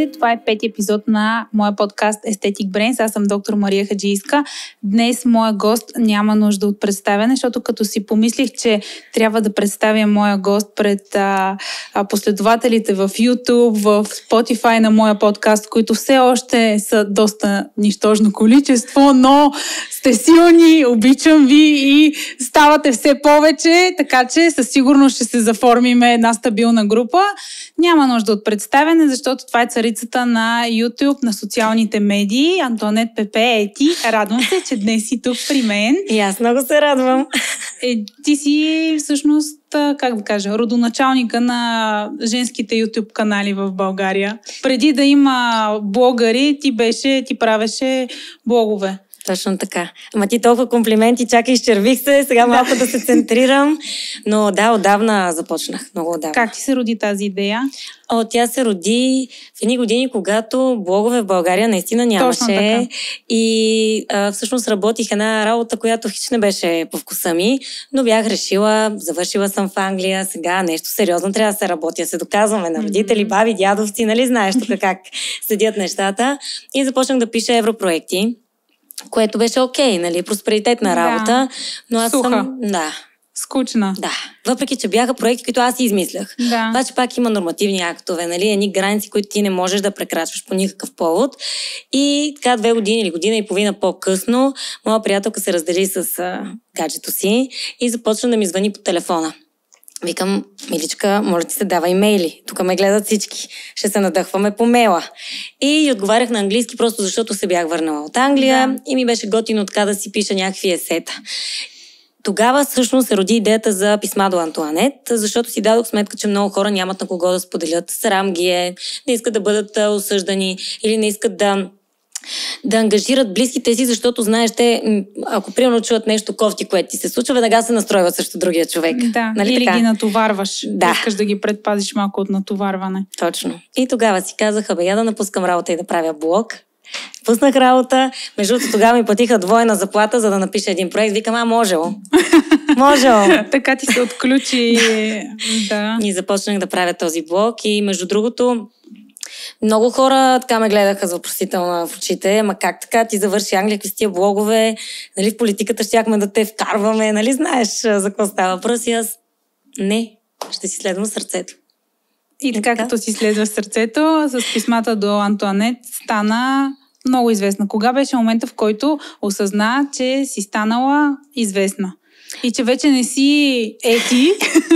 Здравейте, това е пети епизод на моя подкаст Aesthetic Brains. Аз съм доктор Мария Хаджийска. Днес моя гост няма нужда от представяне, защото като си помислих, че трябва да представя моя гост пред последователите в YouTube, в Spotify на моя подкаст, които все още са доста нищожно количество, но сте силни, обичам ви и ставате все повече, така че със сигурност ще се заформиме една стабилна група. Няма нужда от представяне, защото това е царицата на YouTube, на социалните медии. Антоанет Пепе, ти. Радвам се, че днес си тук при мен. И аз много се радвам. Ти си всъщност, как да кажа, родоначалника на женските YouTube канали в България. Преди да има блогъри, ти правеше блогове. Точно така. Ама ти толкова комплименти, чакай, изчервих се, сега малко да се центрирам. Но да, отдавна започнах, много отдавна. Как ти се роди тази идея? Тя се роди в едни години, когато блогове в България наистина нямаше. И всъщност работих една работа, която хич не беше по вкуса ми, но бях решила, завършила съм в Англия, сега нещо сериозно трябва да се работи, се доказваме на родители, баби, дядовци, нали знаеш тук как седят нещата. И започнах да пиша европроекти, което беше окей, нали, просперитетна работа, но аз съм... Да. Скучна. Да. Въпреки, че бяха проекти, които аз си измислях. Да. Обаче пак има нормативни актове, нали, едни граници, които ти не можеш да прекрачваш по никакъв повод. И така 2 години или година и половина по-късно, моя приятелка се раздели с гаджето си и започна да ми звъни по телефона. Викам, миличка, моля ти се, давай имейли. Тук ме гледат всички. Ще се надъхваме по мейла. И отговарях на английски, просто защото се бях върнала от Англия и ми беше готино така да си пиша някакви есета. Тогава всъщност се роди идеята за писма до Антоанет, защото си дадох сметка, че много хора нямат на кого да споделят. Срам ги е, не искат да бъдат осъждани или не искат да ангажират близките си, защото знаеш, те, ако примерно чуят нещо кофти, което ти се случва, веднага се настройват срещу другия човек. Да, нали или така? Ги натоварваш. Да. Искаш да ги предпазиш малко от натоварване. Точно. И тогава си казаха, я да напускам работа и да правя блог. Пуснах работа. Между другото, тогава ми платиха двойна заплата, за да напиша един проект. Викам, можело. Можело. Така ти се отключи. Да. И започнах да правя този блог. И между другото, много хора така ме гледаха за въпросителна в очите. Ама как така? Ти завърши Англия, какви с тия блогове? Нали, в политиката щяхме да те вкарваме. Нали знаеш за какво става въпрос? И аз не. Ще си следвам сърцето. И така, като си следва сърцето, с писмата до Антоанет стана много известна. Кога беше момента, в който осъзна, че си станала известна? И че вече не си Ети,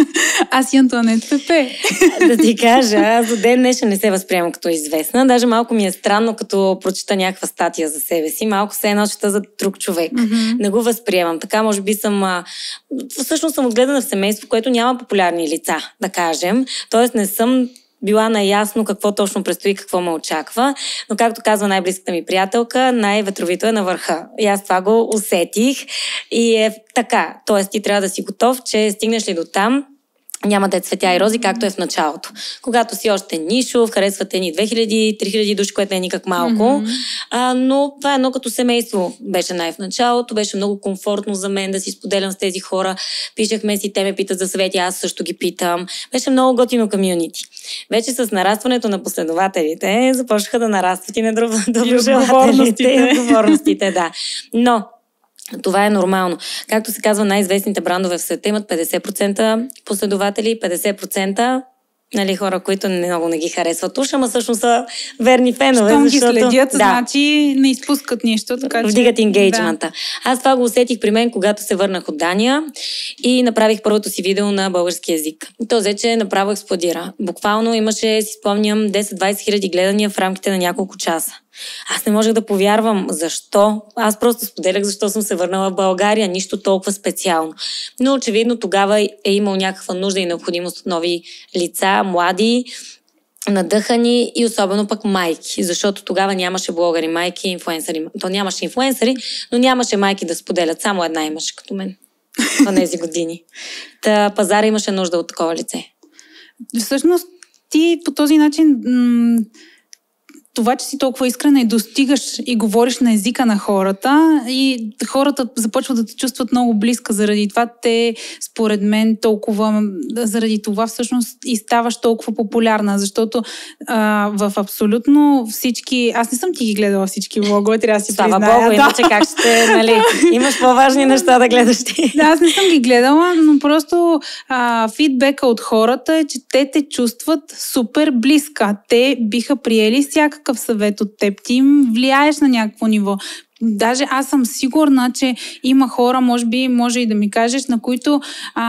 а си Антоанет Пепе. Да ти кажа, аз до ден днешен не се възприемам като известна. Даже малко ми е странно, като прочита някаква статия за себе си. Малко се едно чета за друг човек. Не го възприемам. Така, може би всъщност съм отгледана в семейство, в което няма популярни лица, да кажем. Тоест не съм била наясно какво точно предстои, какво ме очаква. Но както казва най-близката ми приятелка, най-ветровито е на върха. И аз това го усетих. И е така. Тоест ти трябва да си готов, че стигнеш ли до там, няма да е цветя и рози, както е в началото. Когато си още нишов, харесвате ни 2000-3000 души, което не е никак малко. Но това е едно като семейство. Беше най-в началото, беше много комфортно за мен да си споделям с тези хора. Пишехме си, те ме питат за съвети, аз също ги питам. Беше много готино комюнити. Вече с нарастването на последователите започнаха да нарастват и недоброжелателите и отговорностите. Да. Но това е нормално. Както се казва, най-известните брандове в света имат 50% последователи, 50% нали, хора, които много не ги харесват уж, ама всъщност са верни фенове. Щом ги следят, значи не изпускат нищо. Така, вдигат енгейджмента. Да. Аз това го усетих при мен, когато се върнах от Дания и направих първото си видео на български език. То вече направо експлодира. Буквално имаше, си спомням, 10-20 хиляди гледания в рамките на няколко часа. Аз не можех да повярвам защо. Аз просто споделях защо съм се върнала в България. Нищо толкова специално. Но очевидно тогава е имал някаква нужда и необходимост от нови лица, млади, надъхани и особено пък майки. Защото тогава нямаше блогъри, майки и инфлуенсъри. То нямаше инфлуенсъри, но нямаше майки да споделят. Само една имаше като мен в тези години. Та пазара имаше нужда от такова лице. Всъщност ти по този начин... това, че си толкова искрена и достигаш и говориш на езика на хората и хората започват да те чувстват много близка. Заради това те, според мен, заради това всъщност и ставаш толкова популярна, защото в абсолютно всички... Аз не съм ти ги гледала всички влогове, трябва да си призная. Слава Богу, иначе как ще, нали, имаш по-важни неща да гледаш ти. Да, аз не съм ги гледала, но просто фидбека от хората е, че те те чувстват супер близка. Те биха приели всякакъв съвет от теб. Ти им влияеш на някакво ниво. Даже аз съм сигурна, че има хора, може и да ми кажеш, на които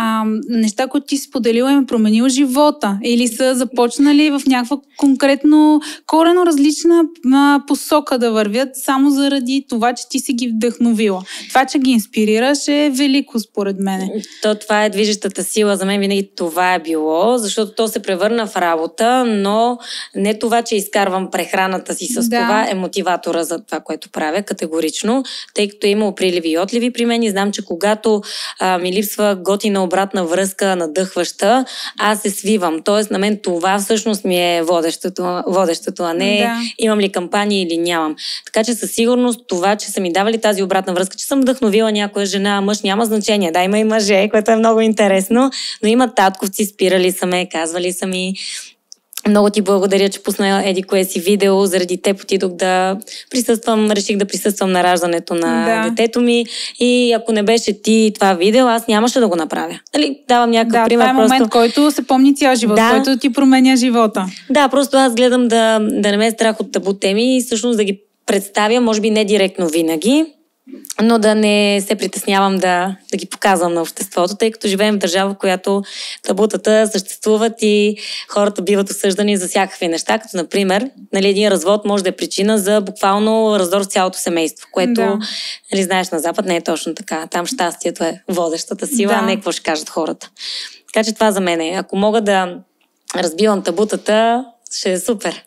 неща, които ти споделила, им е променил живота или са започнали в някаква конкретно коренно различна посока да вървят, само заради това, че ти си ги вдъхновила. Това, че ги инспирираш, е велико според мен. Това е движещата сила. За мен винаги това е било, защото то се превърна в работа, но не това, че изкарвам прехраната си с това е мотиватора за това, което правя, категорично, тъй като е имало приливи и отливи при мен и знам, че когато ми липсва готина обратна връзка, надъхваща, аз се свивам. Тоест на мен това всъщност ми е водещото, а не имам ли кампания или нямам. Така че със сигурност това, че са ми давали тази обратна връзка, че съм вдъхновила някоя жена, мъж, няма значение. Да, има и мъже, което е много интересно, но има татковци, спирали са ме, казвали са ми: много ти благодаря, че пусна еди кое си видео, заради теб отидох да присъствам, реших да присъствам на раждането на детето ми и ако не беше ти това видео, аз нямаше да го направя. Нали, давам някакъв пример. Това е момент, който се помни цял живот, който ти променя живота. Да, просто аз гледам да не ме е страх от табу теми и всъщност да ги представя, може би не директно винаги, но да не се притеснявам да ги показвам на обществото, тъй като живеем в държава, в която табутата съществуват и хората биват осъждани за всякакви неща, като например, нали, един развод може да е причина за буквално раздор в цялото семейство, което, нали, знаеш, на Запад не е точно така. Там щастието е водещата сила, а не какво ще кажат хората. Така че това за мен е. Ако мога да разбивам табутата, ще е супер.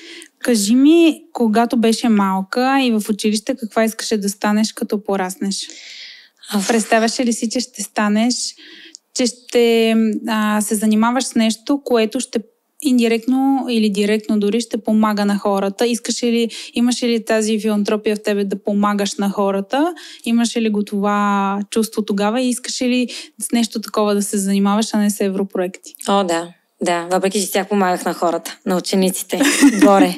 Кажи ми, когато беше малка и в училище, каква искаше да станеш, като пораснеш? Представяш ли си, че ще станеш, че ще се занимаваш с нещо, което ще индиректно или директно дори ще помага на хората? Имаше ли тази филантропия в тебе да помагаш на хората? Имаше ли го това чувство тогава и искаше ли с нещо такова да се занимаваш, а не с европроекти? О, да. Да, въпреки че тях помагах на хората, на учениците, горе,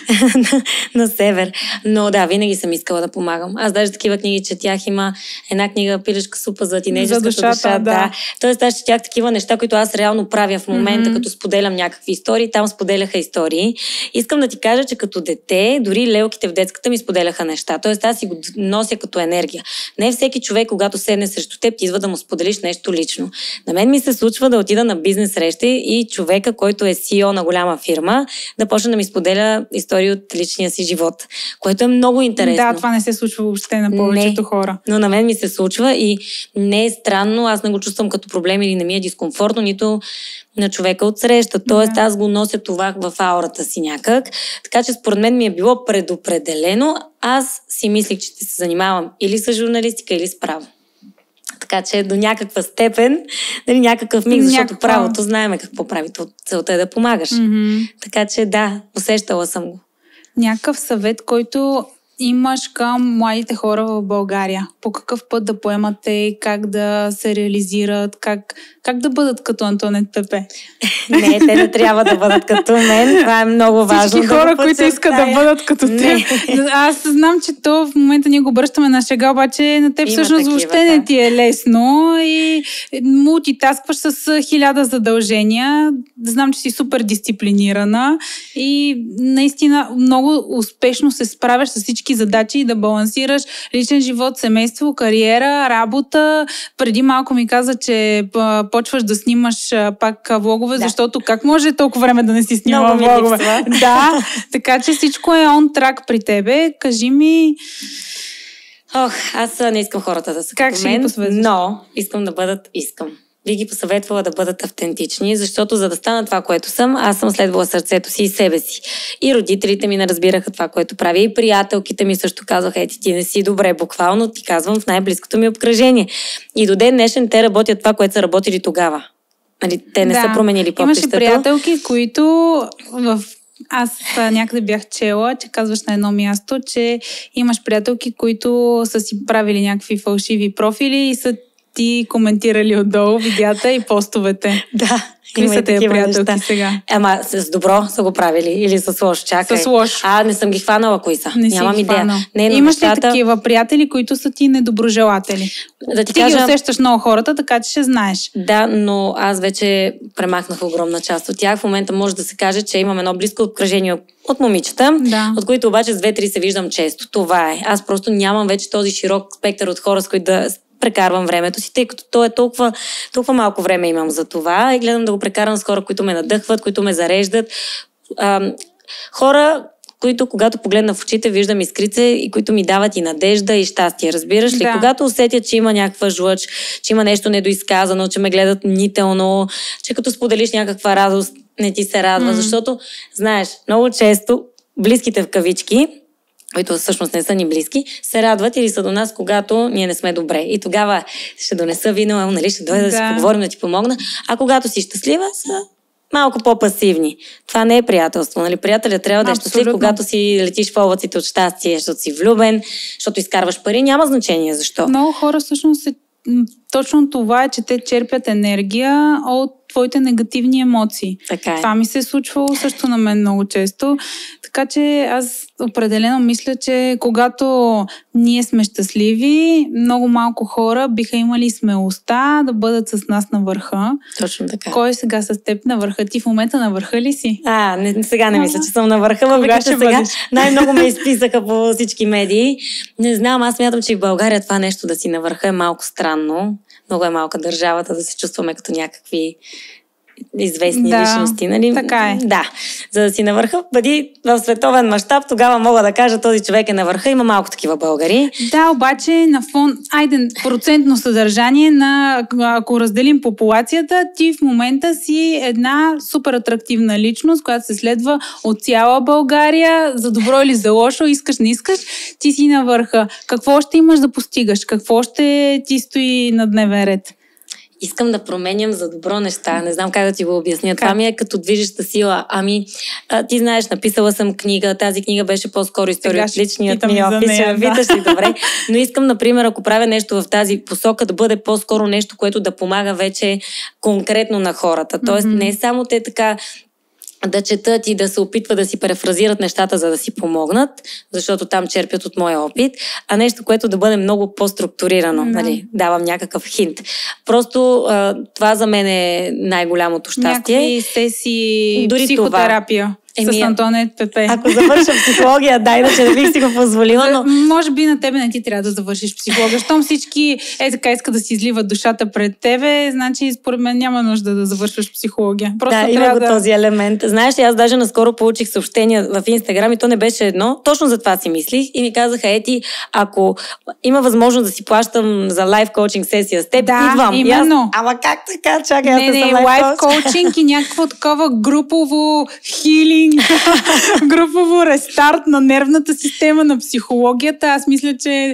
на север. Но да, винаги съм искала да помагам. Аз даже такива книги четях, има една книга "Пилешка супа за тинейджерската душа". Да. Тоест аз четях такива неща, които аз реално правя в момента, като споделям някакви истории. Там споделяха истории. Искам да ти кажа, че като дете, дори лелките в детската ми споделяха неща. Тоест аз си го нося като енергия. Не всеки човек, когато седне срещу теб, ти идва да му споделиш нещо лично. На мен ми се случва да отида на бизнес срещи и човека, който е CEO на голяма фирма, да почне да ми споделя истории от личния си живот, което е много интересно. Да, това не се случва въобще на повечето хора. Но на мен ми се случва и не е странно, аз не го чувствам като проблем или не ми е дискомфортно, нито на човека от среща. Тоест аз го нося това в аурата си някак. Така че според мен ми е било предопределено. Аз си мислих, че ще се занимавам или с журналистика, или с право. Така че до някаква степен, нали, някакъв миг, защото правото знаеме какво прави. Целта е да помагаш. Така че да, усещала съм го. Някакъв съвет, който имаш към младите хора в България? По какъв път да поемат те, как да се реализират, как да бъдат като Антонет Пепе? Не, те не трябва да бъдат като мен. Това е много важно. Всички хора, които искат да бъдат като теб. Аз знам, че то в момента ние го обръщаме на шега, обаче на теб всъщност въобще не ти е лесно и мултитаскваш с 1000 задължения. Знам, че си супер дисциплинирана и наистина много успешно се справяш с всички задачи и да балансираш личен живот, семейство, кариера, работа. Преди малко ми каза, че почваш да снимаш пак влогове, защото как може толкова време да не си снимала влогове? Да, така че всичко е on track при тебе. Кажи ми... Аз не искам хората да са като мен, но искам да бъдат би ги посъветвала да бъдат автентични, защото за да стана това, което съм, аз съм следвала сърцето си и себе си. И родителите ми не разбираха това, което правя. И приятелките ми също казаха: ти не си добре, буквално ти казвам в най-близкото ми обкръжение. И до ден днешен те работят това, което са работили тогава. Нали, те не са променили попрището. Имаше приятелки, които в Аз някъде бях чела, че казваш на едно място, че имаш приятелки, които са си правили някакви фалшиви профили и са ти коментирали отдолу видеята и постовете. Да. Кои са тези приятелки неща сега? Ама с добро са го правили или с лошо? Чакай. С лошо. Не съм ги хванала кои са. Нямам идея. Имаш ли такива приятели, които са ти недоброжелатели? Да ти ги усещаш много хората, така че ще знаеш. Да, но аз вече премахнах огромна част от тях. В момента може да се каже, че имам едно близко обкръжение от момичета, от които обаче с 2-3 се виждам често. Това е. Аз просто нямам вече този широк спектър от хора, с които да прекарвам времето си, тъй като то е толкова малко време имам за това и гледам да го прекарам с хора, които ме надъхват, които ме зареждат. Хора, които когато погледна в очите, виждам искрице и които ми дават и надежда и щастие, разбираш ли? Когато усетя, че има някаква жлъч, че има нещо недоизказано, че ме гледат мнително, че като споделиш някаква радост, не ти се радва, защото, знаеш, много често близките в кавички, които всъщност не са ни близки, се радват или са до нас, когато ние не сме добре. И тогава ще донеса вино, нали, ще дойда да си поговорим, да ти помогна. А когато си щастлива, са малко по-пасивни. Това не е приятелство. Нали? Приятелят трябва да е щастлив, когато си летиш в облаците от щастие, защото си влюбен, защото изкарваш пари. Няма значение защо. Много хора всъщност точно това е, че те черпят енергия от твоите негативни емоции. Така е. Това ми се е случвало също на мен много често. Така че аз определено мисля, че когато ние сме щастливи, много малко хора биха имали смелостта да бъдат с нас на върха. Точно така. Кой е сега с теб на върха? Ти в момента на върха ли си? Сега не мисля, че съм на върха. Въпреки че сега най-много ме изписаха по всички медии. Не знам, аз смятам, че в България това нещо да си на върха е малко странно. Много е малка държавата да се чувстваме като някакви известни личности, нали? Така е. Да. За да си на върха, бъди в световен мащаб, тогава мога да кажа, този човек е на върха. Има малко такива българи. Да, обаче на фон, процентно съдържание ако разделим популацията, ти в момента си една супер атрактивна личност, която се следва от цяла България, за добро или за лошо, искаш, не искаш, ти си на върха. Какво ще имаш да постигаш? Какво ще ти стои на дневен ред? Искам да променям за добро неща. Не знам как да ти го обясня. Това ми е като движеща сила. Ти знаеш, написала съм книга. Тази книга беше по-скоро история от личният ми опис. Питаш ли, добре. Но искам, например, ако правя нещо в тази посока, да бъде по-скоро нещо, което да помага вече конкретно на хората. Тоест, не само те така да четат и да се опитват да си префразират нещата, за да си помогнат, защото там черпят от моя опит, а нещо, което да бъде много по-структурирано. Нали? Давам някакъв хинт. Просто това за мен е най-голямото щастие. Някакви сесии, дори психотерапия. С Антонет Пепе. Ако завърша психология, иначе не бих си го позволила, но... Може би на тебе не ти трябва да завършиш психология. Щом всички така искат да си изливат душата пред тебе, значи според мен няма нужда да завършваш психология. Просто има го този елемент. Знаеш ли, аз даже наскоро получих съобщения в Инстаграм и то не беше едно. Точно за това си мислих и ми казаха, ако има възможност да си плащам за лайф коучинг сесия с теб, идвам. Именно. Ама как така? Чакай, аз съм лайф коучинг и някакво такова групово хилинг, групово рестарт на нервната система, на психологията. Аз мисля, че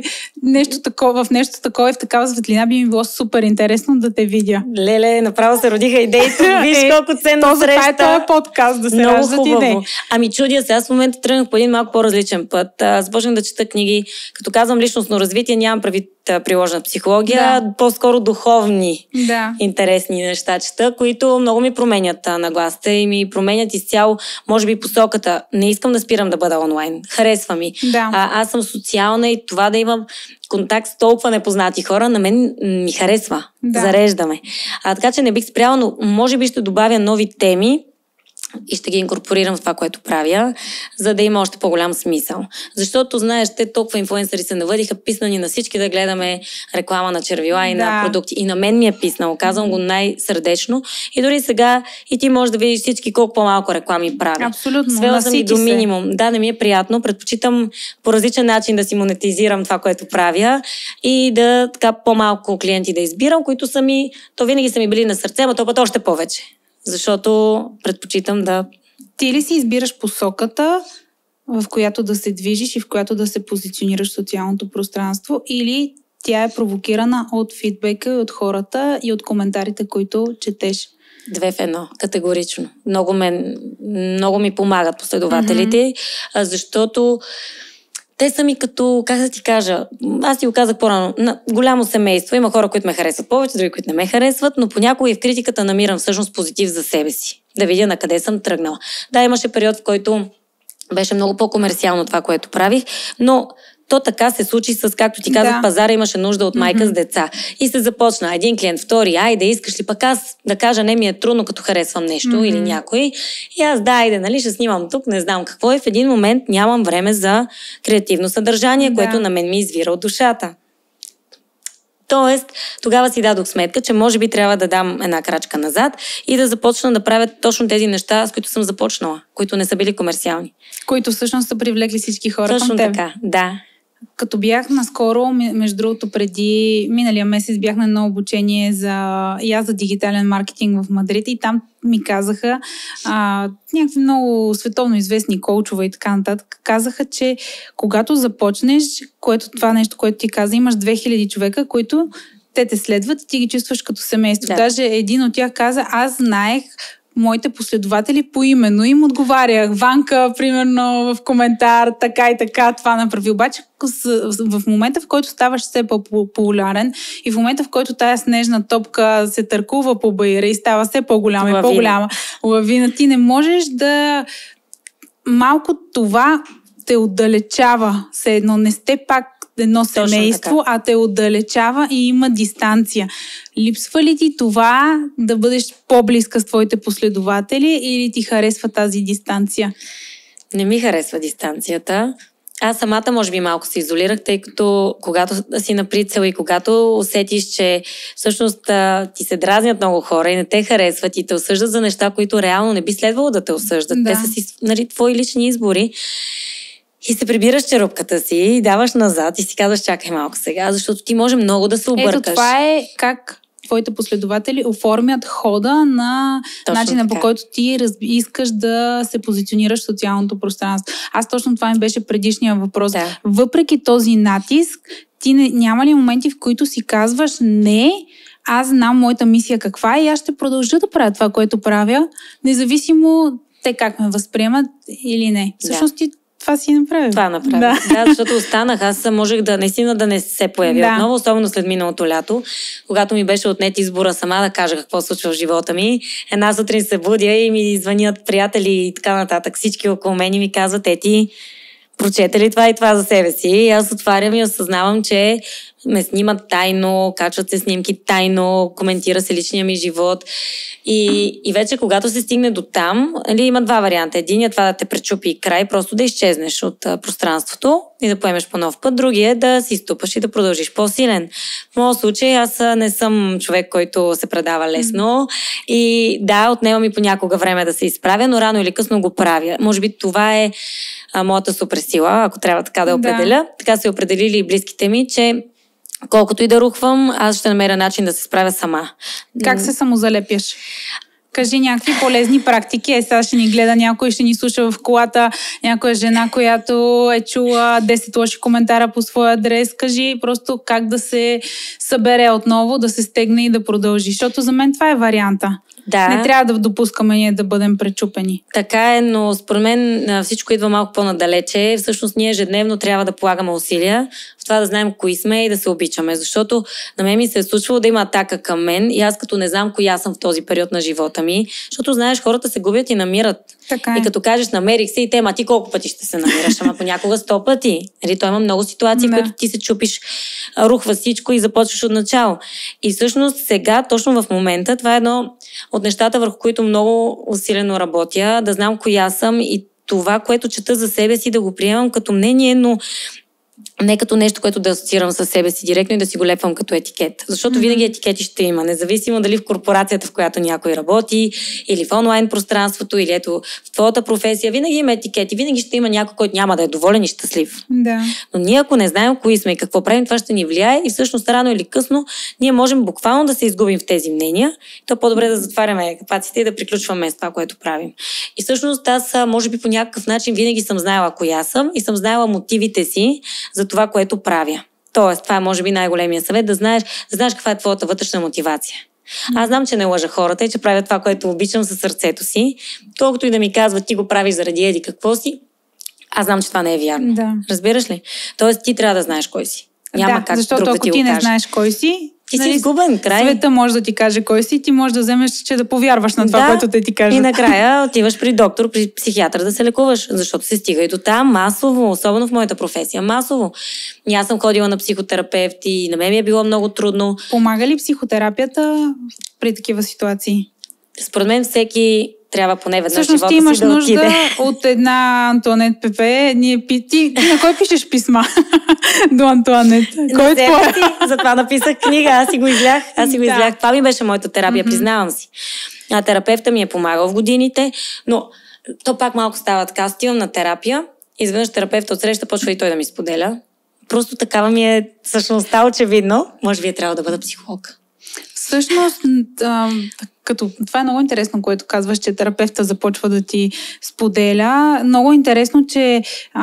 в нещо такова и в такава светлина би ми било супер интересно да те видя. Леле, направо се родиха идеите. Виж колко ценна среща. Това е подкаст, да се раждат идеи. Чудя се, аз в момента тръгнах по един малко по-различен път. Започнах да чета книги. Като казвам личностно развитие, нямам предвид приложена психология, по-скоро духовни, интересни неща чета, които много ми променят нагласата и ми променят изцяло, може би, посоката. Не искам да спирам да бъда онлайн. Харесва ми. Аз съм социална и това да имам контакт с толкова непознати хора, на мен ми харесва. Зареждаме. Така че не бих спряла, но може би ще добавя нови теми и ще ги инкорпорирам в това, което правя, за да има още по-голям смисъл. Защото, знаеш, те толкова инфлуенсъри се навъдиха, писнани на всички да гледаме реклама на червила и на продукти. И на мен ми е писнало, казвам го най-сърдечно. И дори сега и ти можеш да видиш всички колко по-малко реклами правя. Абсолютно. Свела съм и до минимум. Да, не ми е приятно. Предпочитам по различен начин да си монетизирам това, което правя и да така по-малко клиенти да избирам, които са ми, то винаги са ми били на сърце, но то път още повече. Защото предпочитам да... Ти ли си избираш посоката, в която да се движиш и в която да се позиционираш в социалното пространство, или тя е провокирана от фидбека, от хората и от коментарите, които четеш? 2 в 1, категорично. Много ми помагат последователите, защото те са ми като, как да ти кажа, аз ти го казах по-рано, голямо семейство, има хора, които ме харесват повече, други, които не ме харесват, но понякога и в критиката намирам всъщност позитив за себе си, да видя на къде съм тръгнала. Да, имаше период, в който беше много по-комерциално това, което правих, но то така се случи с, както ти казах, пазара имаше нужда от майка с деца. И се започна един клиент, втори, айде, искаш ли пък аз да кажа, не ми е трудно, като харесвам нещо или някой. И аз, айде, нали, ще снимам тук, не знам какво е. В един момент нямам време за креативно съдържание, което на мен ми извира от душата. Тоест, тогава си дадох сметка, че може би трябва да дам една крачка назад и да започна да правя точно тези неща, с които съм започнала, които не са били комерциални. Които всъщност са привлекли всички хора точно към теб. Точно така, да. Като бях наскоро, между другото, преди миналия месец бях на едно обучение за дигитален маркетинг в Мадрид и там ми казаха някакви много световно известни коучове и така нататък, казаха, че когато започнеш, това нещо, което ти каза, имаш 2000 човека, които те следват и ти ги чувстваш като семейство. Да. Даже един от тях каза, аз знаех моите последователи поименно им отговарях. Ванка, примерно, в коментар, така и така, това направи. Обаче в момента, в който ставаш все по-популярен и в момента, в който тая снежна топка се търкува по баира и става все по-голяма и по-голяма лавина, ти не можеш да... Малко това те отдалечава. Все едно не сте пак едно семейство, а те отдалечава и има дистанция. Липсва ли ти това да бъдеш по-близка с твоите последователи или ти харесва тази дистанция? Не ми харесва дистанцията. Аз самата може би малко се изолирах, тъй като когато си на прицел и когато усетиш, че всъщност ти се дразнят много хора и не те харесват и те осъждат за неща, които реално не би следвало да те осъждат. Да. Те са си, нали, твои лични избори. И се прибираш черупката си и даваш назад и си казваш, чакай малко сега, защото ти може много да се объркаш. Ето това е как твоите последователи оформят хода на начина, по който ти искаш да се позиционираш в социалното пространство. Аз точно това ми беше предишния въпрос. Да. Въпреки този натиск, ти няма ли моменти, в които си казваш, не, аз знам моята мисия каква е и аз ще продължа да правя това, което правя, независимо те как ме възприемат или не. Всъщност ти това си направи. Това направи. Да, защото останах. Аз можех да не се появя отново, особено след миналото лято, когато ми беше отнет избора сама да кажа какво случва в живота ми. Една сутрин се будя и ми звънят приятели и така нататък. Всички около мен и ми казват, ти прочете ли това и това за себе си? И аз отварям и осъзнавам, че ме снимат тайно, качват се снимки тайно, коментира се личния ми живот. И вече когато се стигне до там, има 2 варианта. Единият това да те пречупи край, просто да изчезнеш от пространството и да поемеш по нов път. Другия е да си ступаш и да продължиш по-силен. В моят случай аз не съм човек, който се предава лесно и да, отнема ми понякога време да се изправя, но рано или късно го правя. Може би това е моята суперсила, ако трябва така да определя. Да. Така се определили и близките ми, че колкото и да рухвам, аз ще намеря начин да се справя сама. Как се самозалепяш? Кажи някакви полезни практики. Сега ще ни гледа някой, ще ни слуша в колата, някоя жена, която е чула 10 лоши коментара по своя адрес. Кажи просто как да се събере отново, да се стегне и да продължи. Защото за мен това е варианта. Да. Не трябва да допускаме ние да бъдем пречупени. Така е, но според мен всичко идва малко по-надалече. Всъщност ние ежедневно трябва да полагаме усилия в това да знаем кои сме и да се обичаме. Защото на мен ми се е случвало да има атака към мен и аз като не знам коя съм в този период на живота ми. Защото знаеш, хората се губят и намират. Така е. И като кажеш намерих се и те, ти колко пъти ще се намираш? Ама понякога 100 пъти. Той има много ситуации, в които ти се чупиш, рухва всичко и започваш от начало. И всъщност сега, точно в момента, това е едно от нещата, върху които много усилено работя, да знам коя съм и това, което чета за себе си, да го приемам като мнение, но не като нещо, което да асоциирам със себе си директно и да си го лепвам като етикет. Защото винаги етикети ще има, независимо дали в корпорацията, в която някой работи, или в онлайн пространството, или ето в твоята професия. Винаги има етикети, винаги ще има някой, който няма да е доволен и щастлив. Да. Но ние, ако не знаем кои сме и какво правим, това ще ни влияе и всъщност рано или късно ние можем буквално да се изгубим в тези мнения. То по-добре да затваряме капаците и да приключваме с това, което правим. И всъщност аз, може би по някакъв начин винаги съм знаела коя съм и съм знаела мотивите си за това, което правя. Тоест, това е може би най-големия съвет, да знаеш каква е твоята вътрешна мотивация. Аз знам, че не лъжа хората и че правя това, което обичам със сърцето си. Колкото и да ми казват, ти го правиш заради еди какво си, аз знам, че това не е вярно. Да. Разбираш ли? Тоест ти трябва да знаеш кой си. Няма как защото друг да ако ти ти го не каже. знаеш кой си, Ти си изгубен, край. Света може да ти каже кой си, ти можеш да вземеш, че да повярваш на това, което те ти кажат. И накрая отиваш при доктор, при психиатър да се лекуваш, защото се стига и до там масово, особено в моята професия, масово. И аз съм ходила на психотерапевт и на мен ми е било много трудно. Помага ли психотерапията при такива ситуации? Според мен всеки трябва поне веднъж всъщност живота ти имаш си да нужда отиде. от една Антуанет Пепе. Ти на кой пишеш писма до Антуанет? Кой е твой? Затова написах книга, аз си го излях. Това ми беше моята терапия, признавам си. Терапевта ми е помагал в годините, но то пак малко става така. Отивам на терапия, изведнъж терапевта отсреща почва и той да ми споделя. Просто такава ми е същността, очевидно. Може би е трябвало да бъда психолог. Всъщност, като това е много интересно, което казваш, че терапевта започва да ти споделя. Много интересно, че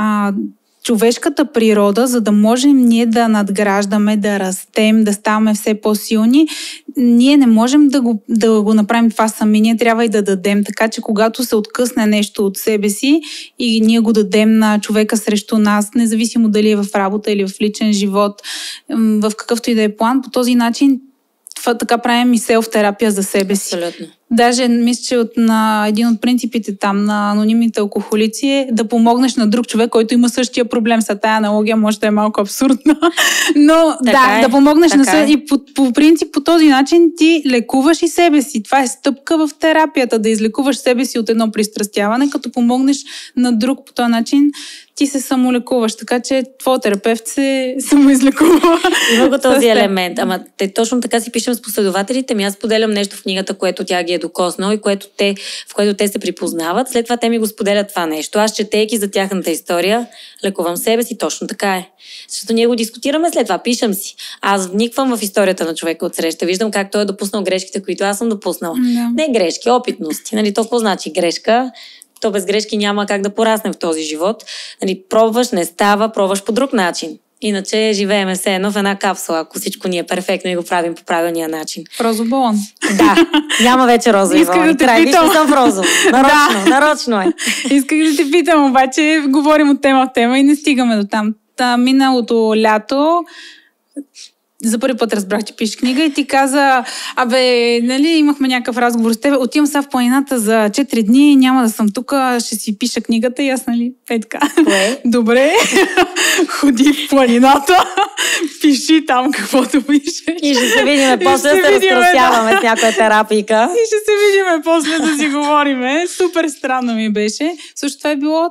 човешката природа, за да можем ние да надграждаме, да растем, да ставаме все по-силни, ние не можем да го направим това сами, ние трябва и да дадем. Така че когато се откъсне нещо от себе си и ние го дадем на човека срещу нас, независимо дали е в работа или в личен живот, в какъвто и да е план, по този начин така правим и селф-терапия за себе си. Абсолютно. Даже мисля, че на един от принципите там на анонимните алкохолици е да помогнеш на друг човек, който има същия проблем. Са тая аналогия може да е малко абсурдна. Но да помогнеш и по принцип по този начин ти лекуваш и себе си. Това е стъпка в терапията, да излекуваш себе си от едно пристрастяване, като помогнеш на друг по този начин. Ти се самолекуваш, така че твой терапевт се самоизлекува. Има го този елемент. Ама точно така си пишем с последователите ми. Аз поделям нещо в книгата, което тя ги е докоснало и в което те се припознават. След това те ми го споделят това нещо. Аз, четейки за тяхната история, лекувам себе си. Точно така е. Защото ние го дискутираме след това. Пишем си. Аз вниквам в историята на човека отсреща. Виждам как той е допуснал грешките, които аз съм допуснала. Не грешки, опитности. Нали, то какво значи грешка? То без грешки няма как да пораснем в този живот. Нали, пробваш, не става, пробваш по друг начин. Иначе живееме все едно в една капсула, ако всичко ни е перфектно и го правим по правилния начин. Розов балон. Да, няма вече розови балони. Виж, съм в розово. Нарочно е. Исках да те питам, обаче говорим от тема в тема и не стигаме до там. Миналото лято за първи път разбрах, че пишеш книга и ти каза, нали, имахме някакъв разговор с теб, отивам сега в планината за 4 дни, няма да съм тук, ще си пиша книгата и аз, нали, така. Добре, ходи в планината, пиши там каквото пишеш. И ще се видиме после да се разкрасяваме с някоя терапийка. И ще се видиме после да си говориме. Супер странно ми беше. Също това е било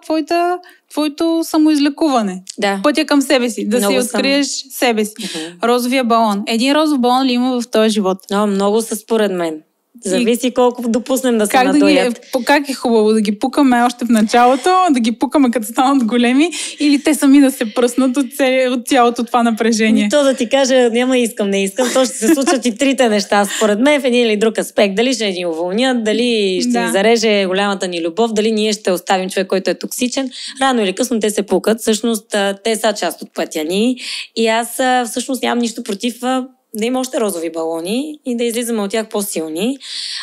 твоето самоизлекуване. Да. Пътя към себе си. Да си откриеш себе си. Розовия балон. Един розов балон ли има в този живот? Много са според мен. Зависи колко допуснем да се надоят. Как е хубаво да ги пукаме още в началото, да ги пукаме като станат големи или те сами да се пръснат от цялото това напрежение? То да ти кажа, не искам. То ще се случат и трите неща според мен в един или друг аспект. Дали ще ни уволнят, дали ще ни зареже голямата ни любов, дали ние ще оставим човек, който е токсичен. Рано или късно те се пукат. Всъщност те са част от пътя ни. И аз всъщност нямам нищо против да има още розови балони и да излизаме от тях по-силни.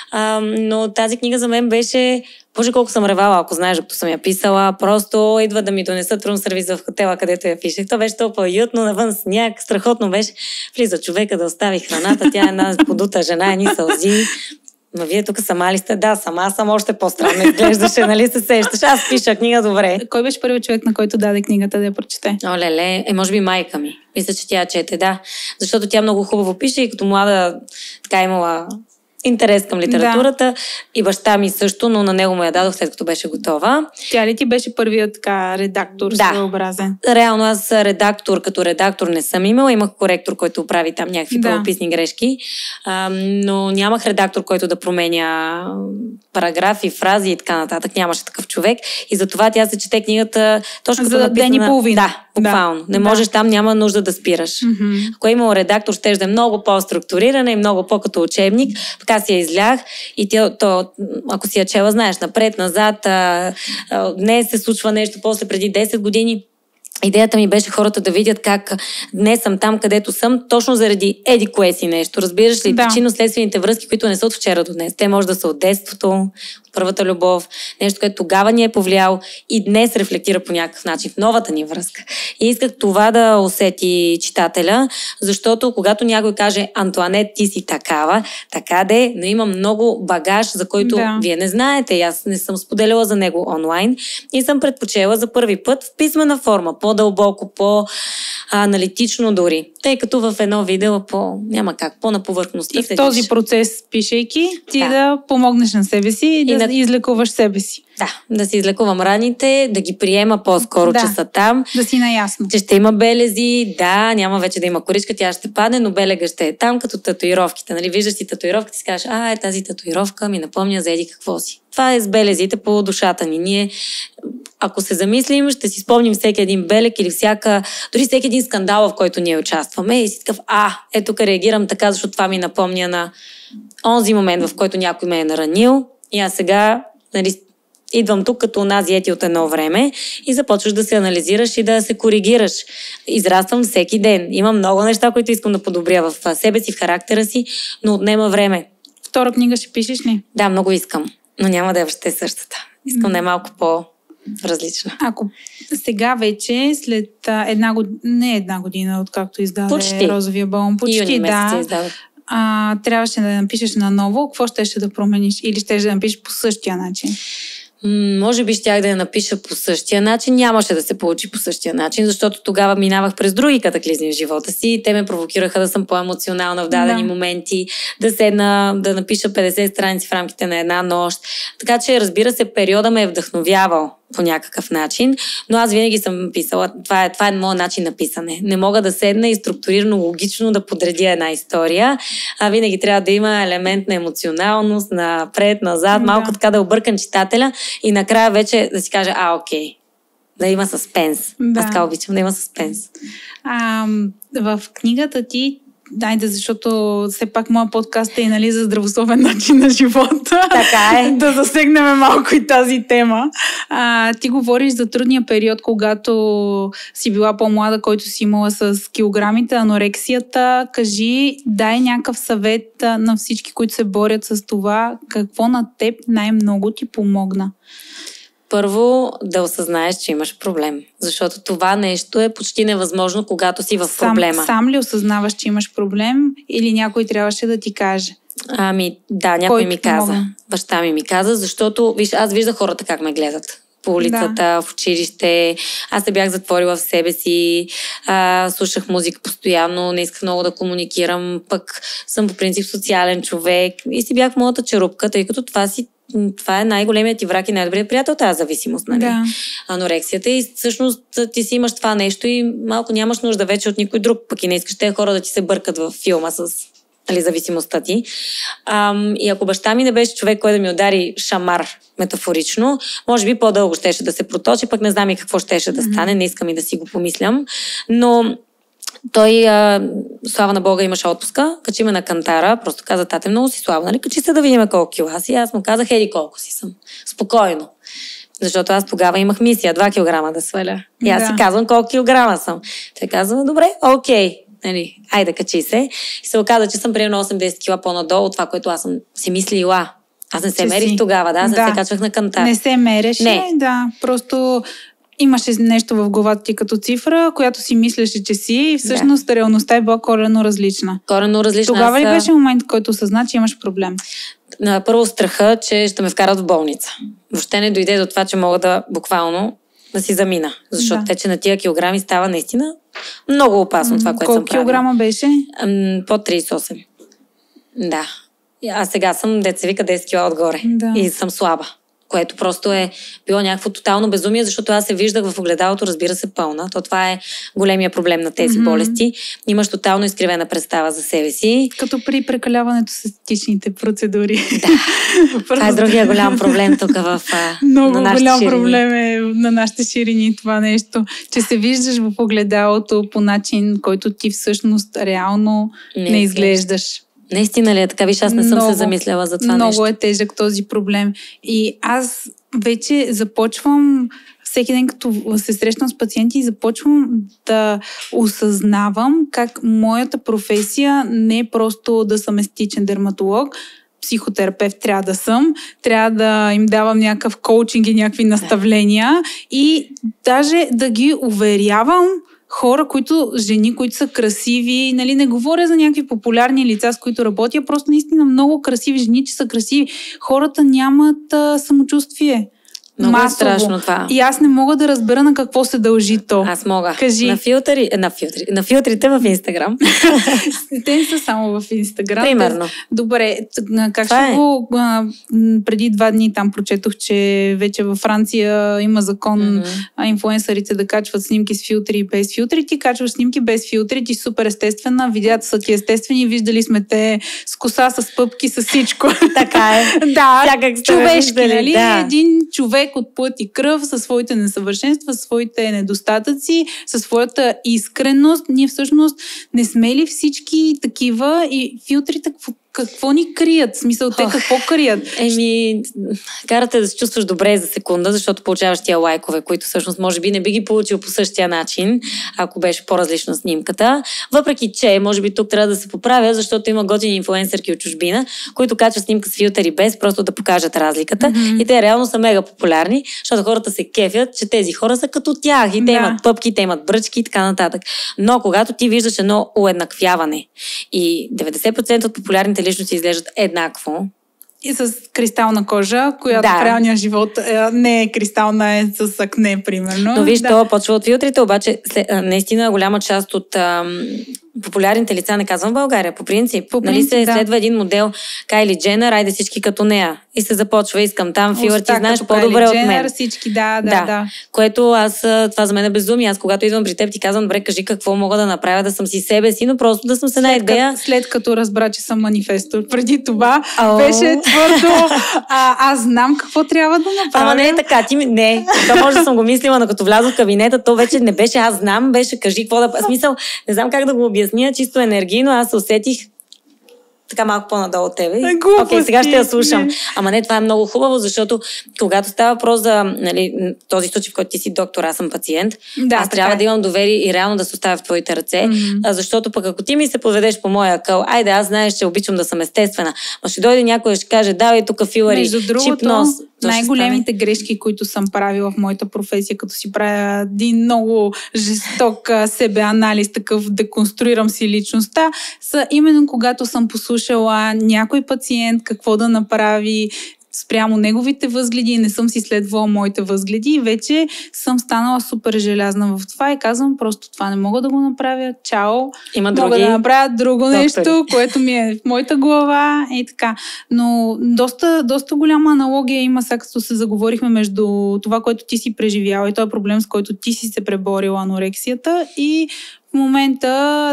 Но тази книга за мен беше... Боже, колко съм ревала, ако знаеш, като съм я писала. Просто идва да ми донесат рум сервиз в хотела, където я пишех. То беше толкова уютно, навън сняг, страхотно беше. Влиза човека да остави храната, тя е една подута жена, едни сълзи. Но вие тук сама ли сте? Да, сама съм още по-странно изглеждаше, нали се сещаш? Аз пиша книга, добре. Кой беше първият човек, на който даде книгата да я прочете? Оле, може би майка ми. Мисля, че тя чете, да. Защото тя много хубаво пише и като млада така имала интерес към литературата. И баща ми също, но на него му я дадох след като беше готова. Тя ли ти беше първият така редактор своеобразен? Реално аз като редактор не съм имала. Имах коректор, който прави там някакви правописни грешки. Но нямах редактор, който да променя параграфи, фрази и така нататък. Нямаше такъв човек. И затова тя се чете книгата точно като написана. За ден и половина. Да, буквално. Не можеш там, няма нужда да спираш. Ако е имал редактор, ще да е много по-структурирана и много по-като учебник. Така си я излях и ако си я чела, знаеш, напред, назад, днес се случва нещо, после преди 10 години. идеята ми беше хората да видят как днес съм там, където съм, точно заради еди кое си нещо. Разбираш ли? Причинно-следствените връзки, които не са от вчера до днес. Те може да са от детството, от първата любов, нещо, което тогава ни е повлиял и днес рефлектира по някакъв начин в новата ни връзка. И исках това да усети читателя, защото когато някой каже: Антоанет, ти си такава, така де, но има много багаж, за който вие не знаете. И аз не съм споделяла за него онлайн и съм предпочела за първи път в писмена форма, по-дълбоко, по-аналитично дори. Тъй като в едно видео няма как, по-на повърхността. И в този процес, пишейки, ти да помогнеш на себе си и да излекуваш себе си. Да си излекувам раните, да ги приема по-скоро, че са там. Да си наясно. Че ще има белези, няма вече да има коричка, тя ще падне, но белега ще е там, като татуировките. Нали? Виждаш си татуировката и си кажеш: тази татуировка ми напомня за еди какво си. Това е с белезите по душата ни. Ние, ако се замислим, ще си спомним всеки един белег или дори всеки един скандал, в който ние участваме и си такъв: тук реагирам така, защото това ми напомня на онзи момент, в който някой ме е наранил и аз сега, идвам тук като онази ети от едно време и започваш да се анализираш и да се коригираш. Израствам всеки ден. Имам много неща, които искам да подобря в себе си, в характера си, но отнема време. Втора книга ще пишеш ли? Да, много искам, но няма да е въобще същата. Искам да е малко по-различна. Ако сега вече, след една година, откакто издаде Розовия балон, почти трябваше да напишеш наново, какво ще да промениш? Или ще да напишеш по същия начин? Може би щях да я напиша по същия начин. Нямаше да се получи по същия начин, защото тогава минавах през други катаклизми в живота си. Те ме провокираха да съм по-емоционална в дадени моменти, да седна, да напиша 50 страници в рамките на една нощ. Така че, разбира се, периода ме е вдъхновявал по някакъв начин, но аз винаги съм писала, това е моят начин на писане. Не мога да седна и структурирано, логично да подредя една история, винаги трябва да има елемент на емоционалност, напред, назад, малко така да объркам читателя и накрая вече да си кажа: окей, да има съспенс. Аз така обичам да има съспенс. В книгата ти, защото все пак моят подкаст е за здравословен начин на живота. Така е. Да засегнем малко и тази тема. Ти говориш за трудния период, когато си била по-млада, който си имала с килограмите, анорексията. Кажи, дай някакъв съвет на всички, които се борят с това. Какво на теб най-много ти помогна? Първо, да осъзнаеш, че имаш проблем. Защото това нещо е почти невъзможно, когато си в проблема. Сам ли осъзнаваш, че имаш проблем или някой трябваше да ти каже? Някой ми каза. Баща ми каза, защото аз виждах хората как ме гледат. По улицата, в училище. Аз се бях затворила в себе си, слушах музика постоянно, не исках много да комуникирам, пък съм по принцип социален човек и си бях в моята черупка, тъй като това е най-големият ти враг и най-добрият приятел, тази зависимост, анорексията. И всъщност ти си имаш това нещо и малко нямаш нужда вече от никой друг, пък и не искаш тези хора да ти се бъркат в филма с зависимостта ти. И ако баща ми не беше човек, който да ми удари шамар метафорично, може би по-дълго щеше да се проточи, пък не знам и какво щеше да стане, не искам и да си го помислям. Но той, слава на Бога, имаше отпуска, качи ме на кантара, просто каза: тате, много си слава, нали? Качи се да видим колко кила си. Аз му казах: колко си съм. Спокойно. Защото аз тогава имах мисия 2 килограма да сваля. И аз си казвам колко килограма съм. Той казва: добре, окей. Айде, качи се. И се оказа, че съм примерно 8-10 кила по-надолу от това, което аз съм си мислила. Аз не се мерих тогава, аз не се качвах на кантар. Не се мереше, просто имаше нещо в главата ти като цифра, която си мислеше, че си, и всъщност реалността е била коренно различна. Тогава ли беше момент, в който осъзна, че имаш проблем? Първо страха, че ще ме вкарат в болница. Въобще не дойде до това, че мога да буквално да си замина. Защото тече на тия килограми става наистина много опасно това, което съм правила. Колко килограма беше? Под 38. Да. А сега съм, деца вика, 10 кила отгоре. И съм слаба. Което просто е било някакво тотално безумие, защото аз се виждах в огледалото, разбира се, пълна. Това е големия проблем на тези болести. Имаш тотално изкривена представа за себе си. Като при прекаляването с естетичните процедури. Това е другия голям проблем тук в много голям проблем е на нашите ширини това нещо, че се виждаш в огледалото по начин, който ти всъщност реално не изглеждаш. Наистина ли е така? Виж, аз не съм се замисляла за това нещо. Много е тежък този проблем. И аз вече започвам всеки ден, като се срещам с пациенти, започвам да осъзнавам как моята професия не е просто да съм естетичен дерматолог, психотерапевт трябва да съм, трябва да им давам някакъв коучинг и някакви наставления и даже да ги уверявам хора, жени, които са красиви, нали, не говоря за някакви популярни лица, с които работя, просто наистина много красиви жени, че са красиви. Хората нямат самочувствие. Много масово. Е страшно това. И аз не мога да разбера на какво се дължи то. Аз мога. Кажи. На филтрите в Инстаграм. Те не са само в Инстаграм. Примерно. Добре, как ще го... Преди 2 дни там прочетох, че вече във Франция има закон инфлуенсърите да качват снимки с филтри и без филтри. Ти качваш снимки без филтри, ти супер естествена, видеята са ти естествени, виждали сме те с коса, с пъпки, с всичко. Така е. Да, човешки, нали? Да. Един човек от плът и кръв, със своите несъвършенства, със своите недостатъци, със своята искреност. Ние всъщност не сме ли всички такива и филтрите какво ни крият? В смисъл, те какво крият? Карате да се чувстваш добре за секунда, защото получаваш тия лайкове, които всъщност може би не би ги получил по същия начин, ако беше по-различна снимката. Въпреки че, може би тук трябва да се поправя, защото има готини инфлуенсърки от чужбина, които качват снимка с филтър и без, просто да покажат разликата. И те реално са мега популярни, защото хората се кефят, че тези хора са като тях. И те имат пъпки, те имат бръчки и така нататък. Но когато ти виждаш едно уеднаквяване и 90% от популярните личности изглеждат еднакво. И с кристална кожа, която в реалния живот не е кристална, е с акне, примерно. Но виж, това почва от филтрите, обаче наистина голяма част от популярните лица, не казвам в България, по принцип нали се следва един модел Кайли Дженър, айде всички като нея. И се започва, искам там филър, ти знаеш по-добре от мен. Всички, да. Което това за мен е безумие. Аз когато идвам при теб, ти казвам, добре, кажи какво мога да направя, да съм си себе си, но просто да съм с една идея. След като разбра, че съм манифестор, преди това беше твърдо. Аз знам какво трябва да направя. Ама не е така, не. То може да съм го мислила, но като влязох в кабинета, то вече не беше аз знам, беше кажи какво да... Смисъл, не знам как да го обясня, чисто енергийно, аз се усетих така малко по-надолу от тебе. Окей, сега ще я слушам. Ама не, това е много хубаво, защото когато става въпрос за този случай, в който ти си доктор, аз съм пациент, аз трябва да имам доверие и реално да се оставя в твоите ръце, защото пък ако ти ми се поведеш по моя акъл, айде, аз знаеш, че обичам да съм естествена, но ще дойде някой и ще каже, давай тук филари, чипнос. Най-големите грешки, които съм правила в моята професия, като си правя един много жесток себеанализ, такъв деконструирам си личността, са именно когато съм послушала някой пациент какво да направи спрямо неговите възгледи и не съм си следвала моите възгледи и вече съм станала супер желязна в това и казвам просто това не мога да го направя, чао, мога да направя друго нещо, което ми е в моята глава и така. Но доста голяма аналогия има, сега като се заговорихме между това, което ти си преживяла и този проблем, с който ти си се преборила, анорексията и в момента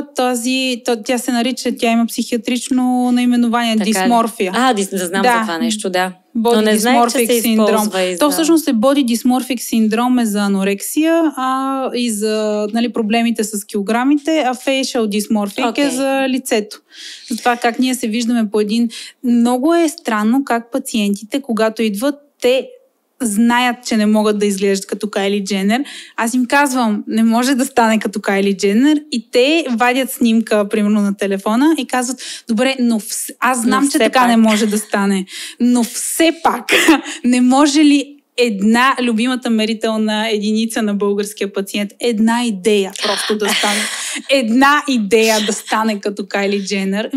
тя се нарича, тя има психиатрично наименование дисморфия. Знам за това нещо, да. Body dysmorphic синдром. То всъщност е body dysmorphic синдром е за анорексия и за проблемите с килограмите, а facial dysmorphic е за лицето. За това как ние се виждаме по един... Много е странно как пациентите, когато идват, те знаят, че не могат да изглеждат като Кайли Дженър. Аз им казвам, не може да стане като Кайли Дженър и те вадят снимка, примерно на телефона и казват, добре, но аз знам, че така не може да стане. Но все пак, не може ли една любимата мерителна единица на българския пациент, една идея просто да стане. Една идея да стане като Кайли Дженър.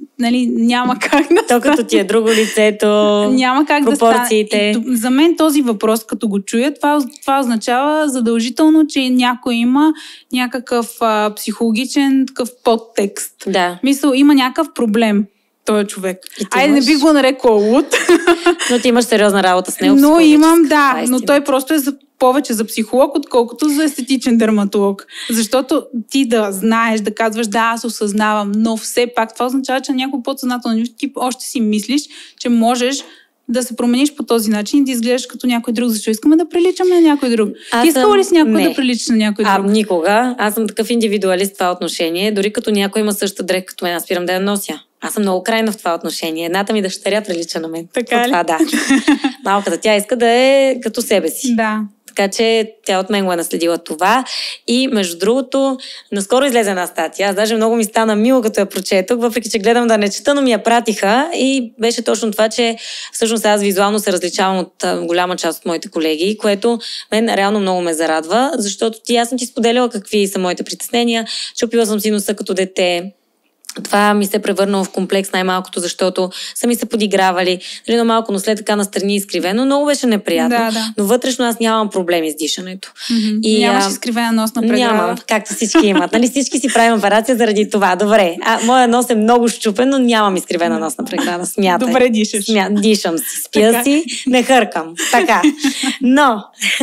Няма как да стане. То като ти е друго лицето, няма как пропорциите. Да стане. За мен този въпрос, като го чуя, това означава задължително, че някой има някакъв психологичен такъв подтекст. Да. Има някакъв проблем. Той е човек. Не би го нарекла луд. Но ти имаш сериозна работа с него. Но имам, но той просто е повече за психолог, отколкото за естетичен дерматолог. Защото ти да знаеш, да казваш, аз осъзнавам, но все пак това означава, че някой подсъзнателно ти още си мислиш, че можеш да се промениш по този начин и да изглеждаш като някой друг. Защо искаме да приличаме на някой друг? Ти искала ли си някой да приличаш на някой друг? Никога. Аз съм такъв индивидуалист в това отношение. Дори като някой има същата дреха като мен, аз спирам да я нося. Аз съм много крайна в това отношение. Едната ми дъщеря прилича на мен. Така ли? Това, да. Малката тя иска да е като себе си. Да. Така че тя от мен го е наследила това. И между другото, наскоро излезе една статия. Аз даже много ми стана мило, като я прочетох, въпреки че гледам да не чета, но ми я пратиха и беше точно това, че всъщност аз визуално се различавам от голяма част от моите колеги, което мен реално много ме зарадва, защото аз съм ти споделяла какви са моите притеснения. Чупила съм си носа като дете. Това ми се превърнало в комплекс най-малкото, защото са ми се подигравали. Нали, малко, но след така настрани изкривено. Много беше неприятно. Да. Но вътрешно аз нямам проблеми с дишането. И нямаш изкривена носна преграда? Нямам, както всички имат. Нали, всички си правим операция заради това. Добре. Моя нос е много щупен, но нямам изкривена носна преграда. Смятай. Добре дишаш. Дишам си. Спя си, не хъркам. Така. Но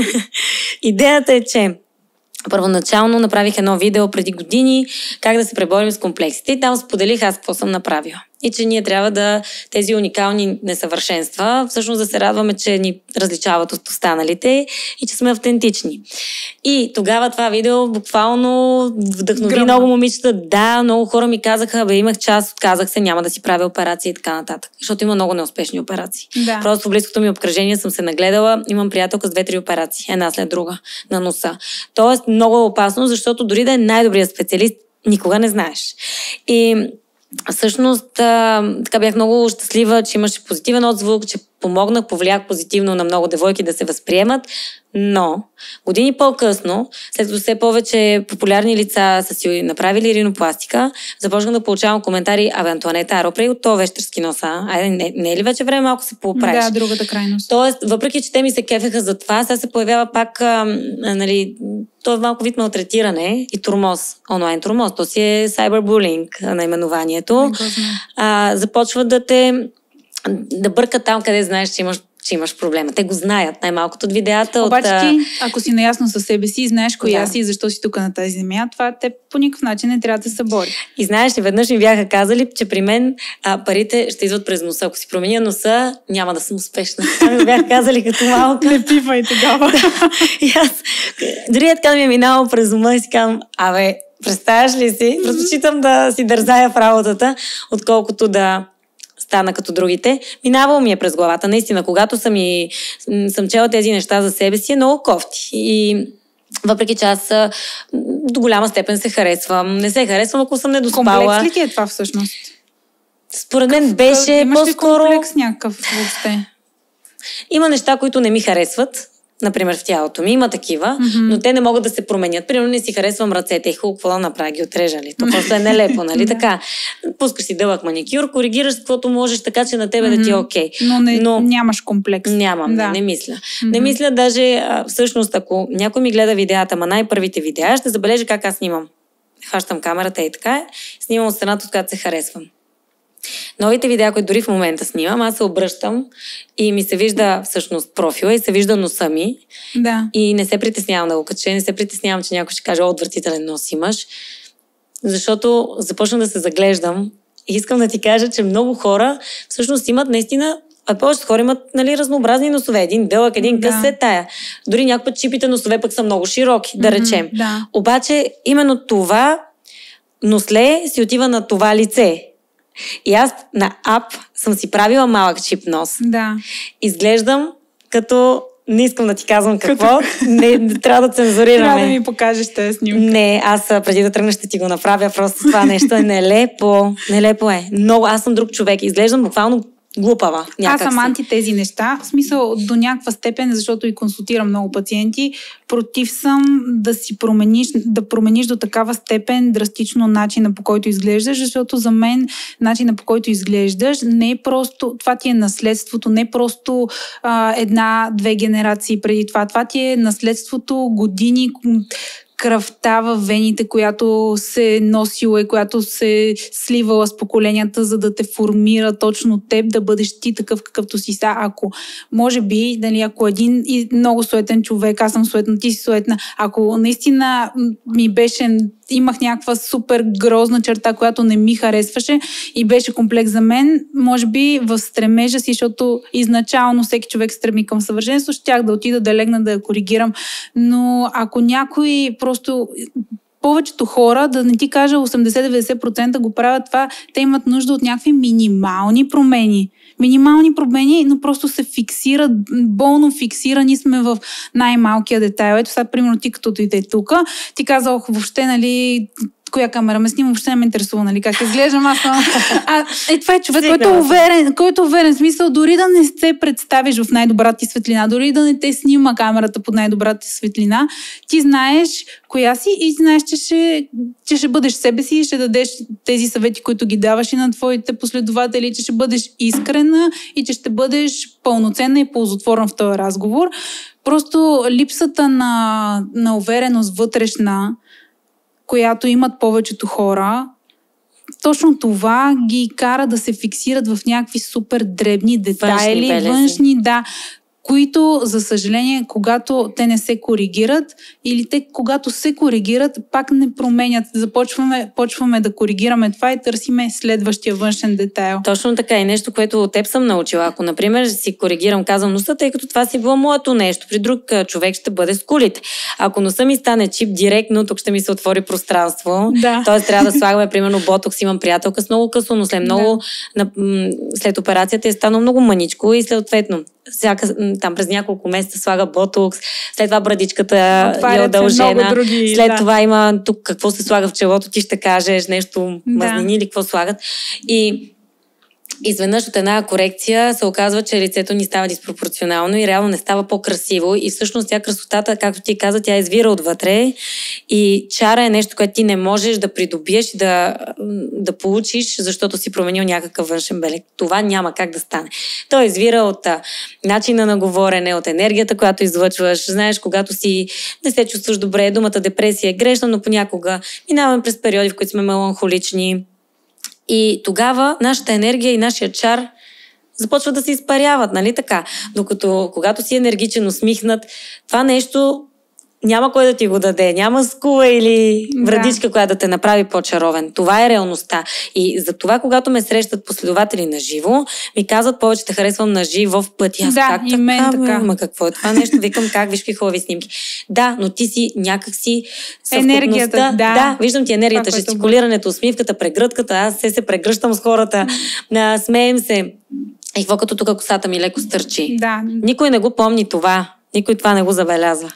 идеята е, че първоначално направих едно видео преди години как да се преборим с комплексите и там споделих аз какво съм направила. И че ние трябва да тези уникални несъвършенства всъщност да се радваме, че ни различават от останалите и че сме автентични. И тогава това видео буквално вдъхнови много момичета. Да, много хора ми казаха, имах час, отказах се, няма да си правя операции и така нататък. Защото има много неуспешни операции. Да. Просто в близкото ми обкръжение съм се нагледала, имам приятелка с 2-3 операции, една след друга на носа. Тоест много е опасно, защото дори да е най-добрият специалист, никога не знаеш. И всъщност, така бях много щастлива, че имаше позитивен отзвук, че помогнах, повлиях позитивно на много девойки да се възприемат, но години по-късно, след като все повече популярни лица са си направили ринопластика, започнах да получавам коментари: абе, Антоанета, аропрей от този вещерски носа. Айде, не е ли вече време малко се поправиш? Да, другата крайност. Тоест, въпреки че те ми се кефеха за това, сега се появява пак, нали, то е малко вид малтретиране и тормоз, онлайн тормоз. То си е cyberbullying наименованието. Започват да бъркат там, къде знаеш, че имаш проблема. Те го знаят, най-малкото от видеята. Обаче ти, ако си наясно със себе си, знаеш коя си и защо си тук на тази земя, това те по никакъв начин не трябва да се бори. И знаеш, веднъж ми бяха казали, че при мен парите ще идват през носа. Ако си променя носа, няма да съм успешна. Това ми бяха казали като малка. Не пивай тогава. И аз, дори така да ми е минало през ума и си казвам: абе, представяш ли си? Предпочитам да си дързая в работата, отколкото да стана като другите. Минавало ми е през главата. Наистина, когато съм чела тези неща за себе си, е много кофти. И въпреки че аз до голяма степен се харесвам. Не се харесвам, ако съм недоспала. Комплекс ли ти е това всъщност? Според мен беше имаш по-скоро... Имаш ли комплекс някакъв въобще? Има неща, които не ми харесват. Например, в тялото ми има такива, но те не могат да се променят. Примерно не си харесвам ръцете и хубаво, какво да направя, ги отрежа ли? То просто е нелепо, нали? Така. Пускаш си дълъг маникюр, коригираш каквото можеш, така че на тебе да ти е окей. Но нямаш комплекс. Нямам, не мисля. Не мисля даже, всъщност, ако някой ми гледа видеята, най-първите видеа, ще забележи как аз снимам. Хващам камерата и така, снимам от страната, от която се харесвам. Новите видеа, които дори в момента снимам, аз се обръщам и ми се вижда всъщност профила и се вижда носа ми. Да. И не се притеснявам да го кача, не се притеснявам, че някой ще каже: отвратителен нос имаш. Защото започна да се заглеждам и искам да ти кажа, че много хора всъщност имат наистина, повечето хора имат, нали, разнообразни носове. Един дълъг, един къс е тая. Дори някой път чипите носове пък са много широки, да речем. Да. Обаче именно това носле си отива на това лице. И аз на ап съм си правила малък чип нос. Да. Изглеждам като... Не искам да ти казвам какво. Не трябва да цензурираме. Трябва да ми покажеш тези снимки. Не, аз преди да тръгна ще ти го направя. Просто това нещо е нелепо. Нелепо е. Много, аз съм друг човек. Изглеждам буквално глупава. Аз съм анти тези неща. В смисъл, до някаква степен, защото и консултирам много пациенти, против съм да промениш до такава степен драстично начина, по който изглеждаш, защото за мен начина, по който изглеждаш, не е просто, това ти е наследството, не е просто 1-2 генерации преди това. Това ти е наследството, години, кръвта във вените, която се носила и която се сливала с поколенията, за да те формира точно теб, да бъдеш ти такъв, какъвто си са. Ако, може би, нали, ако един много суетен човек, аз съм суетна, ти си суетна, ако наистина имах някаква супер грозна черта, която не ми харесваше и беше комплекс за мен, може би в стремежа си, защото изначално всеки човек стреми към съвършенство, щях да отида да легна да я коригирам. Но ако някой просто... Повечето хора, да не ти кажа 80-90% го правят това, те имат нужда от някакви минимални промени. минимални промени, но просто се фиксират, болно фиксирани сме в най-малкия детайл. Ето сега, примерно, ти като дойде тук, ти каза, въобще, нали, коя камера ме снима, въобще не ме интересува, нали, как изглеждам аз. Това е човек, който е уверен, смисъл, дори да не се представиш в най-добрата ти светлина, дори да не те снима камерата под най-добрата ти светлина, ти знаеш коя си и знаеш, че ще бъдеш себе си и ще дадеш тези съвети, които ги даваш и на твоите последователи, че ще бъдеш искрена и че ще бъдеш пълноценна и ползотворна в този разговор. Просто липсата на увереност вътрешна, която имат повечето хора, точно това ги кара да се фиксират в някакви супер дребни детайли, външни, да, които, за съжаление, когато те не се коригират или те, когато се коригират, пак не променят. Почваме да коригираме това и търсиме следващия външен детайл. Точно така. И нещо, което от теб съм научила. Ако, например, си коригирам, казвам носа, тъй като това си било моето нещо. При друг човек ще бъде скулите. Ако носа ми стане чип директно, тук ще ми се отвори пространство. Да. Тоест трябва да слагаме, примерно, ботокс. Имам приятелка с много късо, но след операцията е станало много мъничко и съответно там през няколко месеца слага ботокс, след това брадичката е удължена, след това има тук какво се слага в челото, ти ще кажеш нещо, мазнини или какво слагат. И изведнъж от една корекция се оказва, че лицето ни става диспропорционално и реално не става по-красиво и всъщност тя красотата, както ти каза, тя извира отвътре и чара е нещо, което ти не можеш да придобиеш и да получиш, защото си променил някакъв външен белег. Това няма как да стане. Той извира от начина на говорене, от енергията, която излъчваш. Знаеш, когато си не се чувстваш добре, думата депресия е грешна, но понякога минаваме през периоди, в които сме меланхолични. И тогава нашата енергия и нашия чар започват да се изпаряват, нали така? Докато когато си енергичен, усмихнат, това нещо няма кой да ти го даде. Няма скула или врадичка, която да те направи по-чаровен. Това е реалността. И за това, когато ме срещат последователи на живо, ми казват, повече те харесвам на живо в пъти. Аз как и мен така. Ма какво е това нещо? Викам, как виж какви хубави снимки. Да, но ти си някакси енергията. Да, виждам ти енергията, жестикулирането, усмивката, прегръдката. Аз се прегръщам с хората, смеем се. И какво като тук косата ми леко стърчи. Да. Никой не го помни това. Никой това не го забелязва.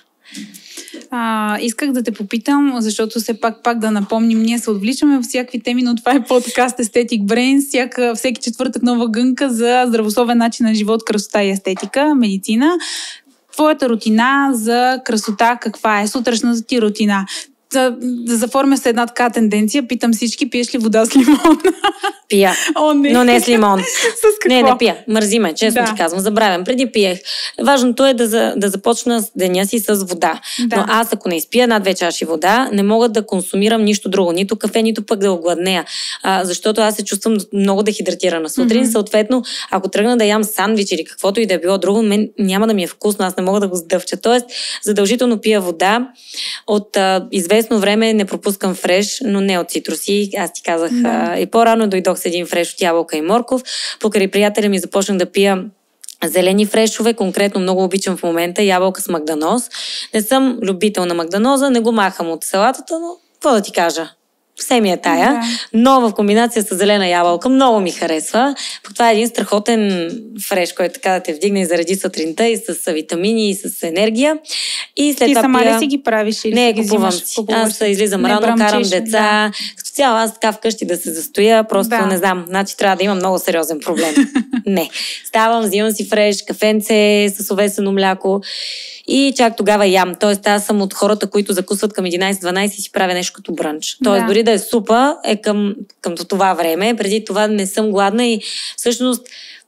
Исках да те попитам, защото все пак да напомним, ние се отвличаме във всякакви теми, но това е подкаст Aesthetic Brains, всеки четвъртък нова гънка за здравословен начин на живот, красота и естетика, медицина. Твоята рутина за красота каква е? Сутрешната ти рутина? Да заформя се една така тенденция, питам всички, пиеш ли вода с лимон? Пия, но не с лимон. С какво? Не пия. Мързи ме, честно ти казвам. Забравям. Преди пиех. Важното е да започна деня си с вода. Да. Но аз, ако не изпия над 2 чаши вода, не мога да консумирам нищо друго. Нито кафе, нито пък да огладнея. Защото аз се чувствам много дехидратирана сутрин. Съответно, ако тръгна да ям сандвич или каквото и да е било друго, мен няма да ми е вкусно. Аз не мога да го сдъвча. Тоест, задължително пия вода. От известно време не пропускам фреш, но не от цитруси. Аз ти казах и по-рано дойдох с един фреш от ябълка и морков. Покрай приятеля ми започнах да пия зелени фрешове, конкретно много обичам в момента ябълка с магданоз. Не съм любител на магданоза, не го махам от салатата, но какво да ти кажа? Все ми е тая, но в комбинация с зелена ябълка много ми харесва. Това е един страхотен фреш, който така да те вдигне и заради сутринта и с витамини и с енергия. И след това сама ли си ги правиш? Или не, купувам си. Аз излизам рано, карам деца. Като цяло аз така вкъщи да се застоя, просто не знам. Значи трябва да имам много сериозен проблем. Не. Ставам, взимам си фреш, кафенце с овесено мляко. И чак тогава ям. Тоест, аз съм от хората, които закусват към 11-12 и си правя нещо като брънч. Тоест, дори да е супа, е към това време. Преди това не съм гладна и всъщност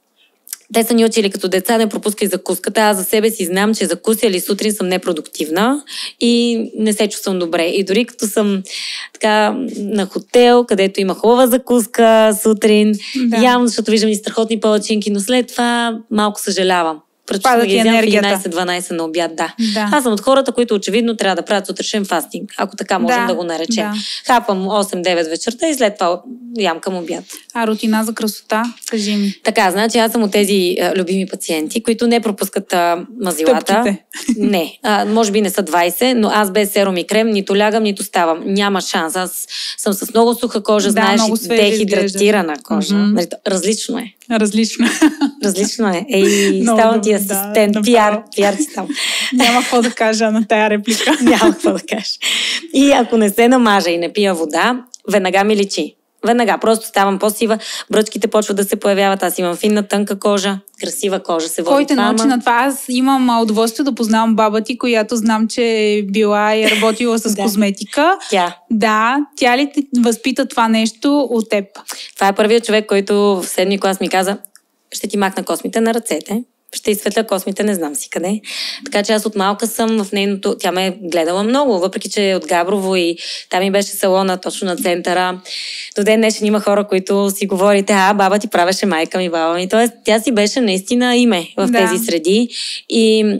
те са ни учили като деца, не пропускай закуската. Аз за себе си знам, че закуся или сутрин съм непродуктивна и не се чувствам добре. И дори като съм така на хотел, където има хубава закуска сутрин, ям, защото виждам и страхотни палачинки, но след това малко съжалявам. Предпочитам да ги ям в 11-12 на обяд, да. Аз съм от хората, които очевидно трябва да правят сутрешен фастинг, ако така можем да го наречем. Хапам 8-9 вечерта и след това ям към обяд. А рутина за красота? Кажи ми. Така, значи аз съм от тези любими пациенти, които не пропускат мазилата. Тъпките. Не, може би не са 20, но аз без серум и крем нито лягам, нито ставам. Няма шанс. Аз съм с много суха кожа, знаеш, дехидратирана кожа. Различно е. Различно. Различно е. Ставам ти асистент, пиар ти там. Няма какво да кажа на тая реплика. Няма какво да кажа. И ако не се намажа и не пия вода, веднага ми личи. Веднага, просто ставам по-сива, бръчките почват да се появяват, аз имам финна, тънка кожа, красива кожа се води. Кой те научи на това? Аз имам удоволствие да познавам баба ти, която знам, че е била и работила с козметика. Тя ли те възпита това нещо от теб? Това е първият човек, който в 7-ми клас ми каза: ще ти махна космите на ръцете, ще изсветля космите, не знам си къде. Така че аз от малка съм в нейното... Тя ме е гледала много, въпреки че е от Габрово и там ми беше салона точно на центъра. До ден днешен има хора, които си говорите: баба ти правеше майка ми, баба ми. Тоест, тя си беше наистина име в тези среди. И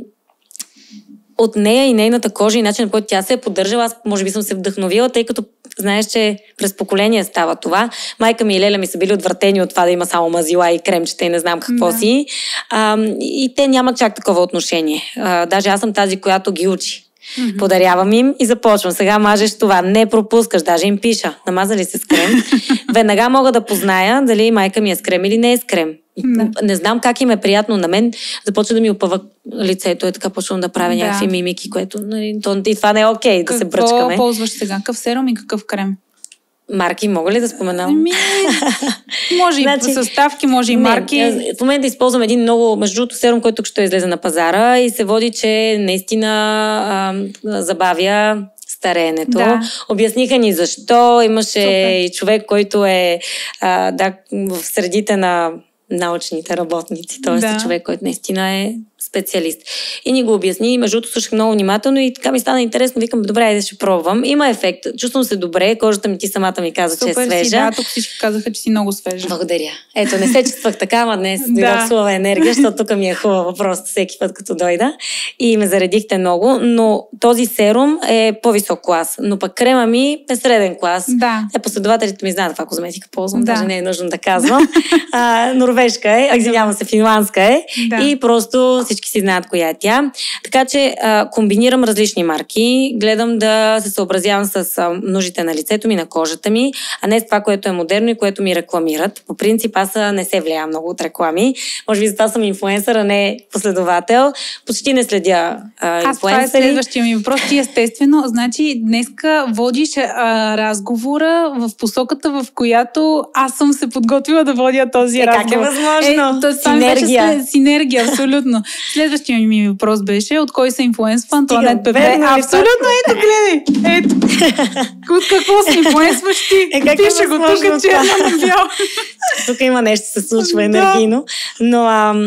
от нея и нейната кожа и начин, по който тя се е поддържала, аз може би съм се вдъхновила, тъй като знаеш, че през поколение става това. Майка ми и Леля ми са били отвратени от това да има само мазила и кремчета и не знам какво си. И те нямат чак такова отношение. Даже аз съм тази, която ги учи. Подарявам им и започвам. Сега мажеш това. Не пропускаш. Даже им пиша: намазали се с крем. Веднага мога да позная дали майка ми е с крем или не е с крем. Не знам как им е приятно на мен. Започва да ми опъва лицето. Е така, почвам да правя някакви мимики, което и това не е окей, да се бръчкаме. Какво ползваш сега? Какъв серум и какъв крем? Марки мога ли да споменам? Може и съставки, може и марки. В момента използвам един много, между другото, серум, който ще излезе на пазара и се води, че наистина забавя стареенето. Обясниха ни защо. Имаше и човек, който е в средите на научните работници. Тоест човек, който наистина е специалист. И ни го обясни. Между другото, слушах много внимателно и така ми стана интересно. Викам: добре, айде ще пробвам. Има ефект. Чувствам се добре. Кожата ми, ти самата ми каза, че е свежа. Тук всички казаха, че си много свежа. Благодаря. Ето, не се чувствах така, ама днес дойдох с хубава енергия, защото тук ми е хубава просто всеки път, като дойда. И ме заредихте много. Но този серум е по-висок клас. Но пък крема ми е среден клас. Последователите ми знаят каква козметика ползвам. Даже не е нужно да казвам. Норвежка е, извинявам се, финландска е. И просто всички си знаят коя е тя. Така че комбинирам различни марки, гледам да се съобразявам с нуждите на лицето ми, на кожата ми, а не с това, което е модерно и което ми рекламират. По принцип, аз не се влияям много от реклами. Може би затова съм инфлуенсър, а не последовател. Почти не следя инфлуенсъри. Това е следващия ми въпрос. Ти естествено, значи днеска водиш разговора в посоката, в която аз съм се подготвила да водя този разговор. Как е възможно? Синергия. Синергия, абсолютно. Следващия ми въпрос беше: от кой се инфлуенсва Антоанет Пепе? Абсолютно, ето, гледай! Ето. От какво се инфлуенсваш ти? Пише го тук, черно на бяло. Тук има нещо, се случва енергийно. Но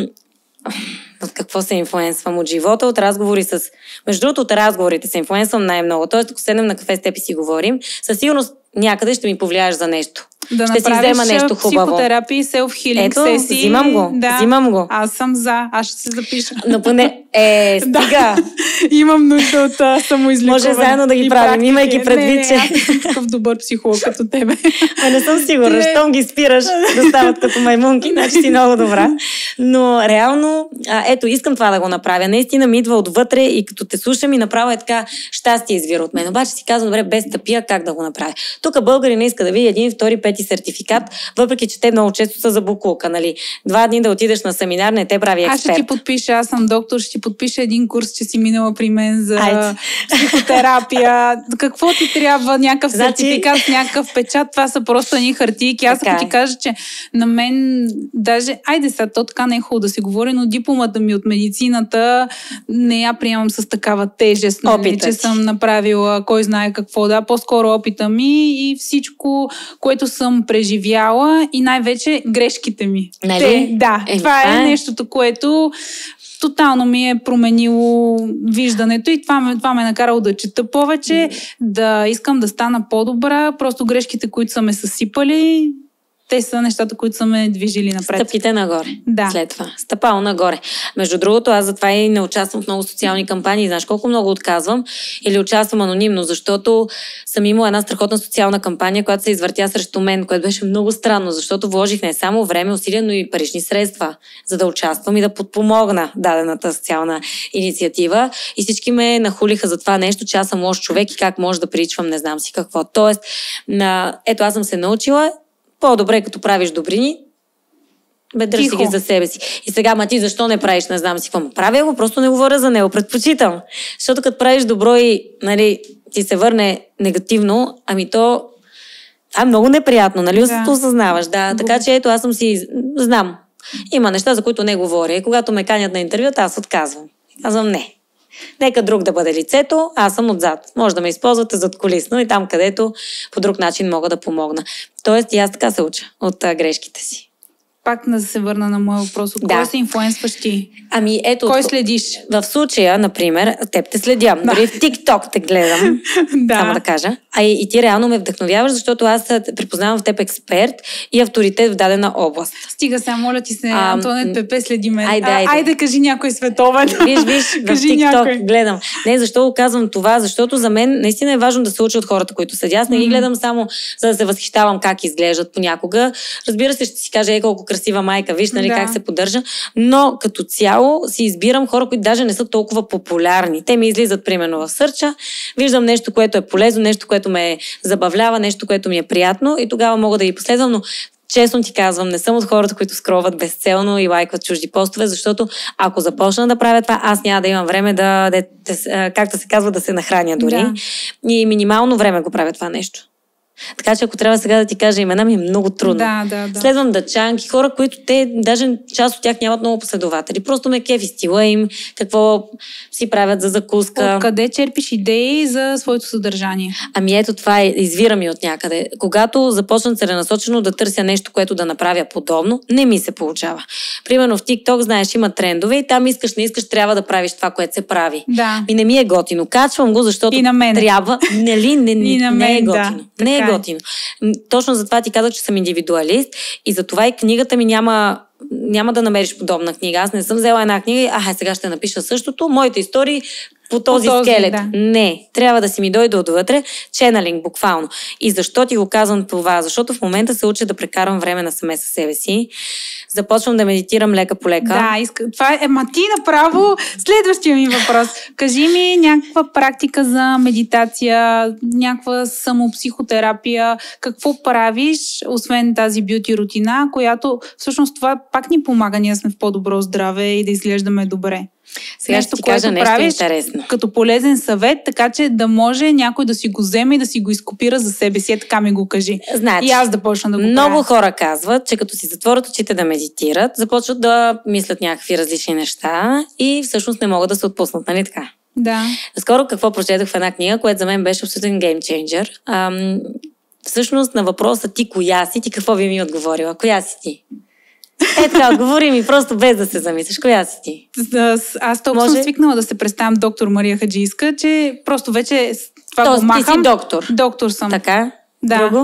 от какво се инфлуенсвам? От живота, от разговори с... Между другото, от разговорите се инфлуенсвам най-много. Тоест, ако седнем на кафе с теб и си говорим, със сигурност някъде ще ми повлияеш за нещо. Да ще си взема нещо хубаво. Психотерапия и селф-хилинг сесии. Взимам го. Аз съм за. Аз ще се запиша. Но поне... стига. Имам нужда от самоизлекуване. Може заедно да ги правим, имайки предвид, че... Аз съм такъв добър психолог като тебе. Не съм сигурна. Щом ги спираш да стават като маймунки, значи си много добра. Но реално, искам това да го направя. Наистина ми идва отвътре и като те слушам и направо е така, щастие извира от мен. Обаче си казвам: добре, без тъпия, как да го направя? Тук българи не иска да види 1, 2, 5 сертификат, въпреки че те много често са за буклука, нали? 2 дни да отидеш на семинар, не те прави експерт. Аз ще ти подпиша, аз съм доктор, ще ти подпиша един курс, че си минала при мен за психотерапия. Какво ти трябва? Някакъв сертификат, някакъв печат, това са просто едни хартийки. Аз ако ти кажа, че на мен даже, сега то така не е хубаво да се говори, но дипломата ми от медицината не я приемам с такава тежест, нали, че съм направила кой знае какво, по-скоро опита ми и всичко, което съм преживяла и най-вече грешките ми. Нали? Това е нещото, което тотално ми е променило виждането и това ме е накарало да чета повече, да искам да стана по-добра. Просто грешките, които са ме съсипали, те са нещата, които са ме движили напред. Стъпките нагоре. След това. Стъпало нагоре. Между другото, аз затова и не участвам в много социални кампании. Знаеш колко много отказвам или участвам анонимно, защото съм имала една страхотна социална кампания, която се извъртя срещу мен, което беше много странно, защото вложих не само време, усилия, но и парични средства, за да участвам и да подпомогна дадената социална инициатива. И всички ме нахулиха за това нещо, че аз съм лош човек и как може да приличвам не знам си какво. Тоест, аз съм се научила по-добре, като правиш добрини, Дръж си ги за себе си. И сега, ти защо не правиш, не знам си какво. Правя го, просто не говоря за него, предпочитам. Защото като правиш добро и ти се върне негативно, то е много неприятно, осъзнаваш, да. Така че ето, аз съм си, знам. Има неща, за които не говоря. И когато ме канят на интервюта, аз отказвам. Казвам не. Нека друг да бъде лицето, аз съм отзад. Може да ме използвате задкулисно и там, където по друг начин мога да помогна. Тоест и аз така се уча от грешките си. Пак да се върна на моя въпрос. От кой се инфлуенсваш ти? Ето. Кой следиш? В случая, например, теб те следя. Дори в TikTok те гледам. Само да кажа. И ти реално ме вдъхновяваш, защото аз припознавам в теб експерт и авторитет в дадена област. Стига сега, моля ти се, Антонет Пепе, следи ме. Айде, кажи някой световен. Виж, в TikTok гледам. Не, защо го казвам това? Защото за мен наистина е важно да се уча от хората, които следя. Аз не ги гледам само за да се възхищавам как изглеждат понякога. Разбира се, ще си кажа, колко красива майка, виж, как се поддържа. Но като цяло си избирам хора, които даже не са толкова популярни. Те ми излизат примерно в сърча, виждам нещо, което е полезно, нещо, което ме забавлява, нещо, което ми е приятно и тогава мога да ги последвам, но честно ти казвам, не съм от хората, които скроват безцелно и лайкват чужди постове, защото ако започна да правя това, аз няма да имам време както се казва, да се нахраня дори. Да. И минимално време го правя това нещо. Така че ако трябва сега да ти кажа имена, ми е много трудно. Да. Следвам дъчанки, хора, които даже част от тях нямат много последователи. Просто ме кефи стила им, какво си правят за закуска. Откъде черпиш идеи за своето съдържание? Ето това извира ми от някъде. Когато започна целенасочено да търся нещо, което да направя подобно, не ми се получава. Примерно в TikTok, знаеш, има трендове и там искаш, не искаш, трябва да правиш това, което се прави. Да. И не ми е готино. Качвам го, защото и на мен. Трябва. Не е готино. Да, не е готино. Точно затова ти казах, че съм индивидуалист и затова и книгата ми няма да намериш подобна книга. Аз не съм взела една книга и сега ще напиша същото. Моите истории по този скелет. Да. Не, трябва да си ми дойде отвътре. Ченалинг, буквално. И защо ти го казвам това? Защото в момента се уча да прекарвам време насаме със себе си. Започвам да медитирам лека по лека. Да, това е ти направо следващия ми въпрос. Кажи ми някаква практика за медитация, някаква самопсихотерапия. Какво правиш, освен тази бюти рутина, която всъщност това пак ни помага, ние сме в по-добро здраве и да изглеждаме добре. Сега ще ти кажа нещо интересно. Като полезен съвет, така че да може някой да си го вземе и да си го изкопира за себе си. Така ми го кажи. Значи, и аз да почна да го много правя. Хора казват, че като си затворят очите да медитират, започват да мислят някакви различни неща и всъщност не могат да се отпуснат, нали така? Да. Скоро какво прочетох в една книга, която за мен беше абсолютен геймченджър. Всъщност на въпроса ти коя си, ти какво би ми отговорила? Коя си ти? Така, отговори ми просто без да се замислиш. Коя си ти? Аз толкова съм свикнала да се представям доктор Мария Хаджийска, че просто вече това го махам. Ти си доктор. Доктор съм. Така? Да. Друго?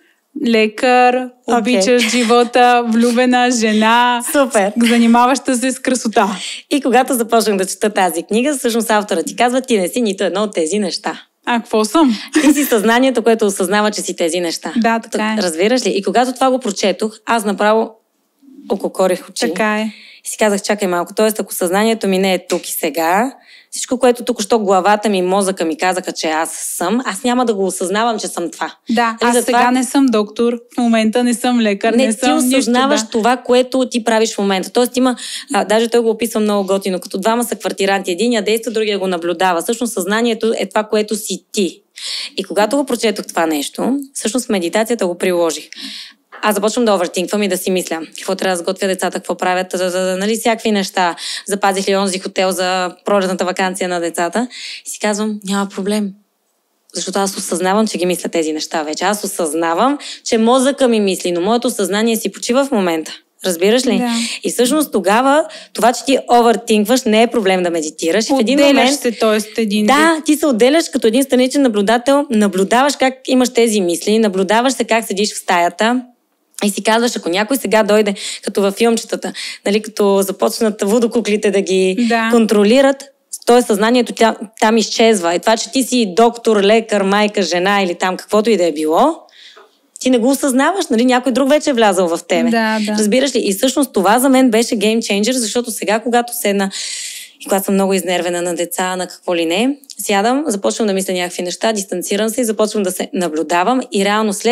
Лекар, обичаш живота, влюбена, жена. Супер. Занимаваща се с красота. И когато започнах да чета тази книга, всъщност автора ти казва, ти не си нито едно от тези неща. Какво съм? Ти си съзнанието, което осъзнава, че си тези неща. Да, така е. Разбираш ли? И когато това го прочетох, аз направо ококорих очи. Така е. И си казах, чакай малко, т.е. ако съзнанието ми не е тук и сега, всичко, което току-що главата ми и мозъка ми казаха, че аз съм, аз няма да го осъзнавам, че съм това. Да, аз сега не съм доктор, в момента не съм лекар, не съм нищо. Ти осъзнаваш това, което ти правиш в момента. Тоест има, даже той го описва много готино, като двама са квартиранти, единия действа, другия го наблюдава. Всъщност съзнанието е това, което си ти. И когато го прочетох това нещо, всъщност медитацията го приложих. Аз започвам да овъртинквам и да си мисля какво трябва да сготвя децата, какво правят, нали, всякакви неща. Запазих ли онзи хотел за пролетната ваканция на децата. И си казвам, няма проблем. Защото аз осъзнавам, че ги мисля тези неща вече. Аз осъзнавам, че мозъка ми мисли, но моето съзнание си почива в момента. Разбираш ли? Да. И всъщност тогава, това, че ти овъртинкваш, не е проблем да медитираш. Отделяш в един момент, се, т.е. един... Да, ти се отделяш като един страничен наблюдател, наблюдаваш как имаш тези мисли, наблюдаваш се как седиш в стаята, и си казваш, ако някой сега дойде, като във филмчетата, нали, като започнат водокуклите да ги контролират, то съзнанието там изчезва. И това, че ти си доктор, лекар, майка, жена или там каквото и да е било, ти не го осъзнаваш, нали? Някой друг вече е влязъл в тебе. Да. Разбираш ли? И всъщност това за мен беше геймченджър, защото сега, когато седна и когато съм много изнервена на деца, на какво ли не, сядам, започвам да мисля някакви неща, дистанцирам се и започвам да се наблюдавам и реално след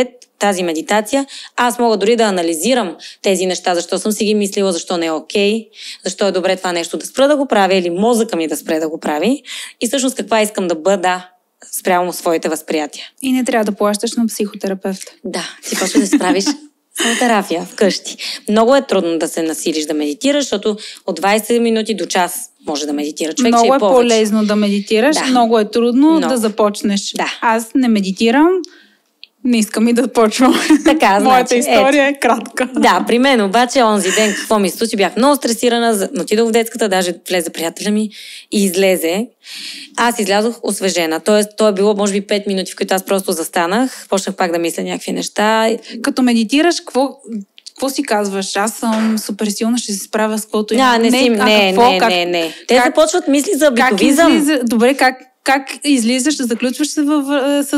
тази медитация, аз мога дори да анализирам тези неща, защо съм си ги мислила, защо не е окей, защо е добре това нещо да спра да го правя или мозъка ми да спре да го прави и всъщност каква искам да бъда спрямо своите възприятия. И не трябва да плащаш на психотерапевт. Да, ти почва да справиш самотерапия вкъщи. Много е трудно да се насилиш да медитираш, защото от 20 минути до час може да медитира човек. Много е полезно да медитираш, много е трудно да започнеш. Да. Аз не медитирам, не искам и да почвам. Така, моята история е кратка. Да, при мен обаче онзи ден какво ми случи, бях много стресирана, отидох в детската, даже влезе приятеля ми и излезе. Аз излязох освежена. Тоест, то е било може би 5 минути, в които аз просто застанах, почнах пак да мисля някакви неща. Като медитираш, какво си казваш? Аз съм супер силна, ще се справя с каквото има. Не. Те започват мисли за битовизъм. Добре, как излизаш, заключваш се с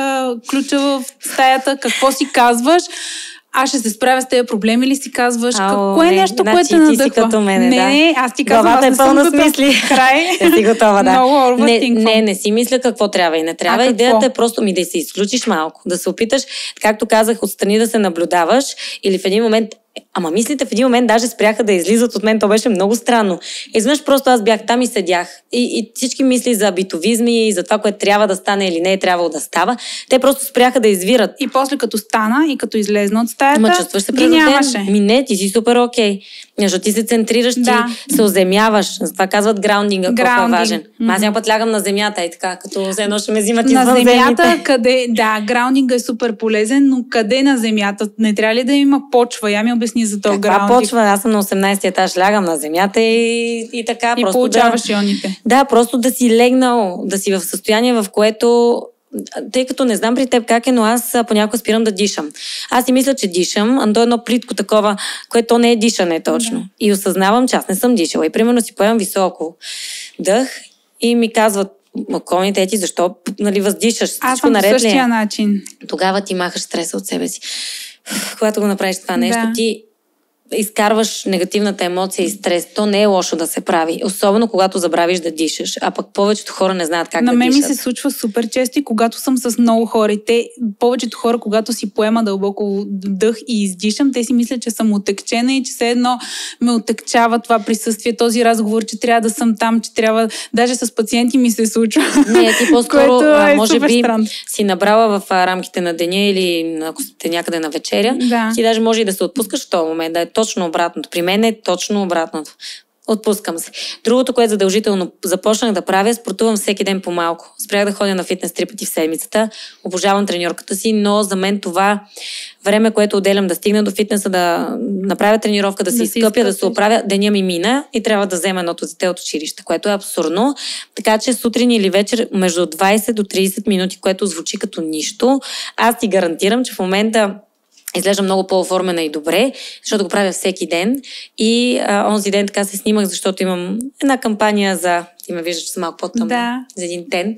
ключа в стаята, какво си казваш? Аз ще се справя с тези проблеми ли си казваш? Какво е нещо, което те надъхва? Ти си като мене, не, аз ти казвам, главата аз не съм пълна с мисли. Край. си готова, да. Много не си мисля какво трябва и не трябва. Идеята е просто да се изключиш малко, да се опиташ, както казах, отстрани да се наблюдаваш или в един момент. Ама мислите в един момент даже спряха да излизат от мен, то беше много странно. Изведнъж просто аз бях там и седях. И всички мисли за битовизми и за това, което трябва да стане или не е трябвало да става, те просто спряха да извират. И после като стана и като излезна от стаята, чувстваш се предотден. Не, ти си супер окей. Защото ти се центрираш, ти се оземяваш. Това казват граундинга, колко е важен. Аз някакъв път лягам на земята и така, като все едно ще ме взимат извън земята. На земята, къде, граундинга е супер полезен, но къде на земята? Не трябва ли да има почва? Я ми обясни за този граундинг. Почва? Аз съм на 18 етаж, лягам на земята и така. И просто получаваш ионите. Да, просто да си легнал, да си в състояние, в което, тъй като не знам при теб как е, но аз понякога спирам да дишам. Аз си мисля, че дишам, а то е едно плитко такова, което не е дишане точно. И осъзнавам, че аз не съм дишала. И примерно си поемам високо дъх и ми казват околните ети, защо въздишаш? Аз съм по същия начин. Тогава ти махаш стреса от себе си. Когато го направиш това нещо, ти изкарваш негативната емоция и стрес. То не е лошо да се прави. Особено когато забравиш да дишаш. А пък повечето хора не знаят как да дишат. На мен ми се случва супер често и когато съм с много хора. И повечето хора, когато си поема дълбоко дъх и издишам, те си мислят, че съм отекчена и че все едно ме отекчава това присъствие, този разговор, че трябва да съм там, че трябва... Даже с пациенти ми се случва. Не, ти по-скоро може би си набрала в рамките на деня или ако сте някъде на вечеря, ти даже може и да се отпускаш в този момент, да е точно обратното. При мен е точно обратното. Отпускам се. Другото, което задължително започнах да правя, спортувам всеки ден по-малко. Спрях да ходя на фитнес 3 пъти в седмицата. Обожавам треньорката си, но за мен това време, което отделям да стигна до фитнеса, да направя тренировка, да се изкъпя, да се оправя, деня ми мина и трябва да взема едното дете от училище, което е абсурдно. Така че сутрин или вечер между 20 до 30 минути, което звучи като нищо, аз ти гарантирам, че в момента изглежда много по-оформена и добре, защото го правя всеки ден. И онзи ден така се снимах, защото имам една кампания за... Ти ме виждаш, че съм малко по-тъмна, за един тен.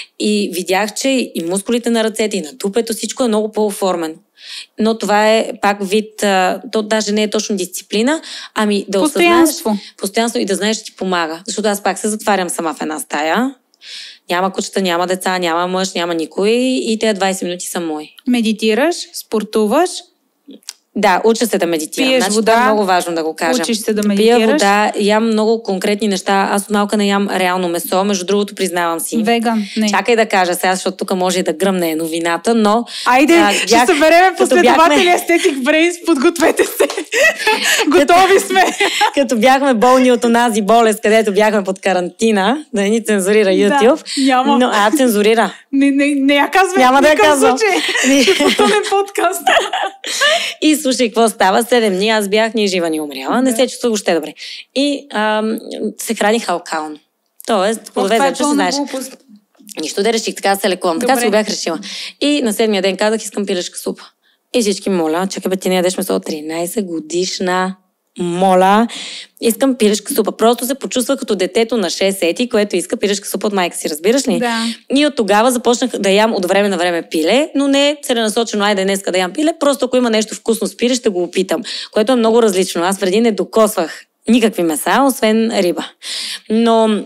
И видях, че и мускулите на ръцете, и на дупето, всичко е много по-оформено. Но това е пак вид... То даже не е точно дисциплина, ами да осъзнаеш... Постоянство и да знаеш, че ти помага. Защото аз пак се затварям сама в една стая. Няма кучета, няма деца, няма мъж, няма никой и тези 20 минути са мои. Медитираш, спортуваш? Да, уча се да медитирам. Пиеш вода, това е много важно да го кажа. Учиш се да медитираш. Пия вода, ям много конкретни неща. Аз от малка не ям реално месо, между другото признавам си. Веган, не. Чакай да кажа сега, защото тук може и да гръмне новината, но... Айде, ще събереме последователи Aesthetic Brains, подгответе се. Готови сме. Като бяхме болни от онази болест, където бяхме под карантина, да ни цензурира YouTube. Да, няма. Но цензурира. Не я казвам. Няма да я казвам. Ще потънем подкаст. И слушай, какво става? 7 дни аз бях ни жива, ни умряла. Не се чувствах още добре. И се храних алкално. Тоест, плодове зече, се знаеш. Нищо да реших, така да се лекувам. Така си го бях решила. И на 7-я ден казах, искам пилешка супа. И всички моля, чакай бе, ти не ядеш месо от 13 годишна. Моля, искам пилешка супа. Просто се почувствах като детето на 6 ети, което иска пилешка супа от майка си, разбираш ли? Да. И от тогава започнах да ям от време на време пиле, но не целенасочено, айде днеска да ям пиле, просто ако има нещо вкусно с пиле, ще го опитам, което е много различно. Аз преди не докосвах никакви меса, освен риба. Но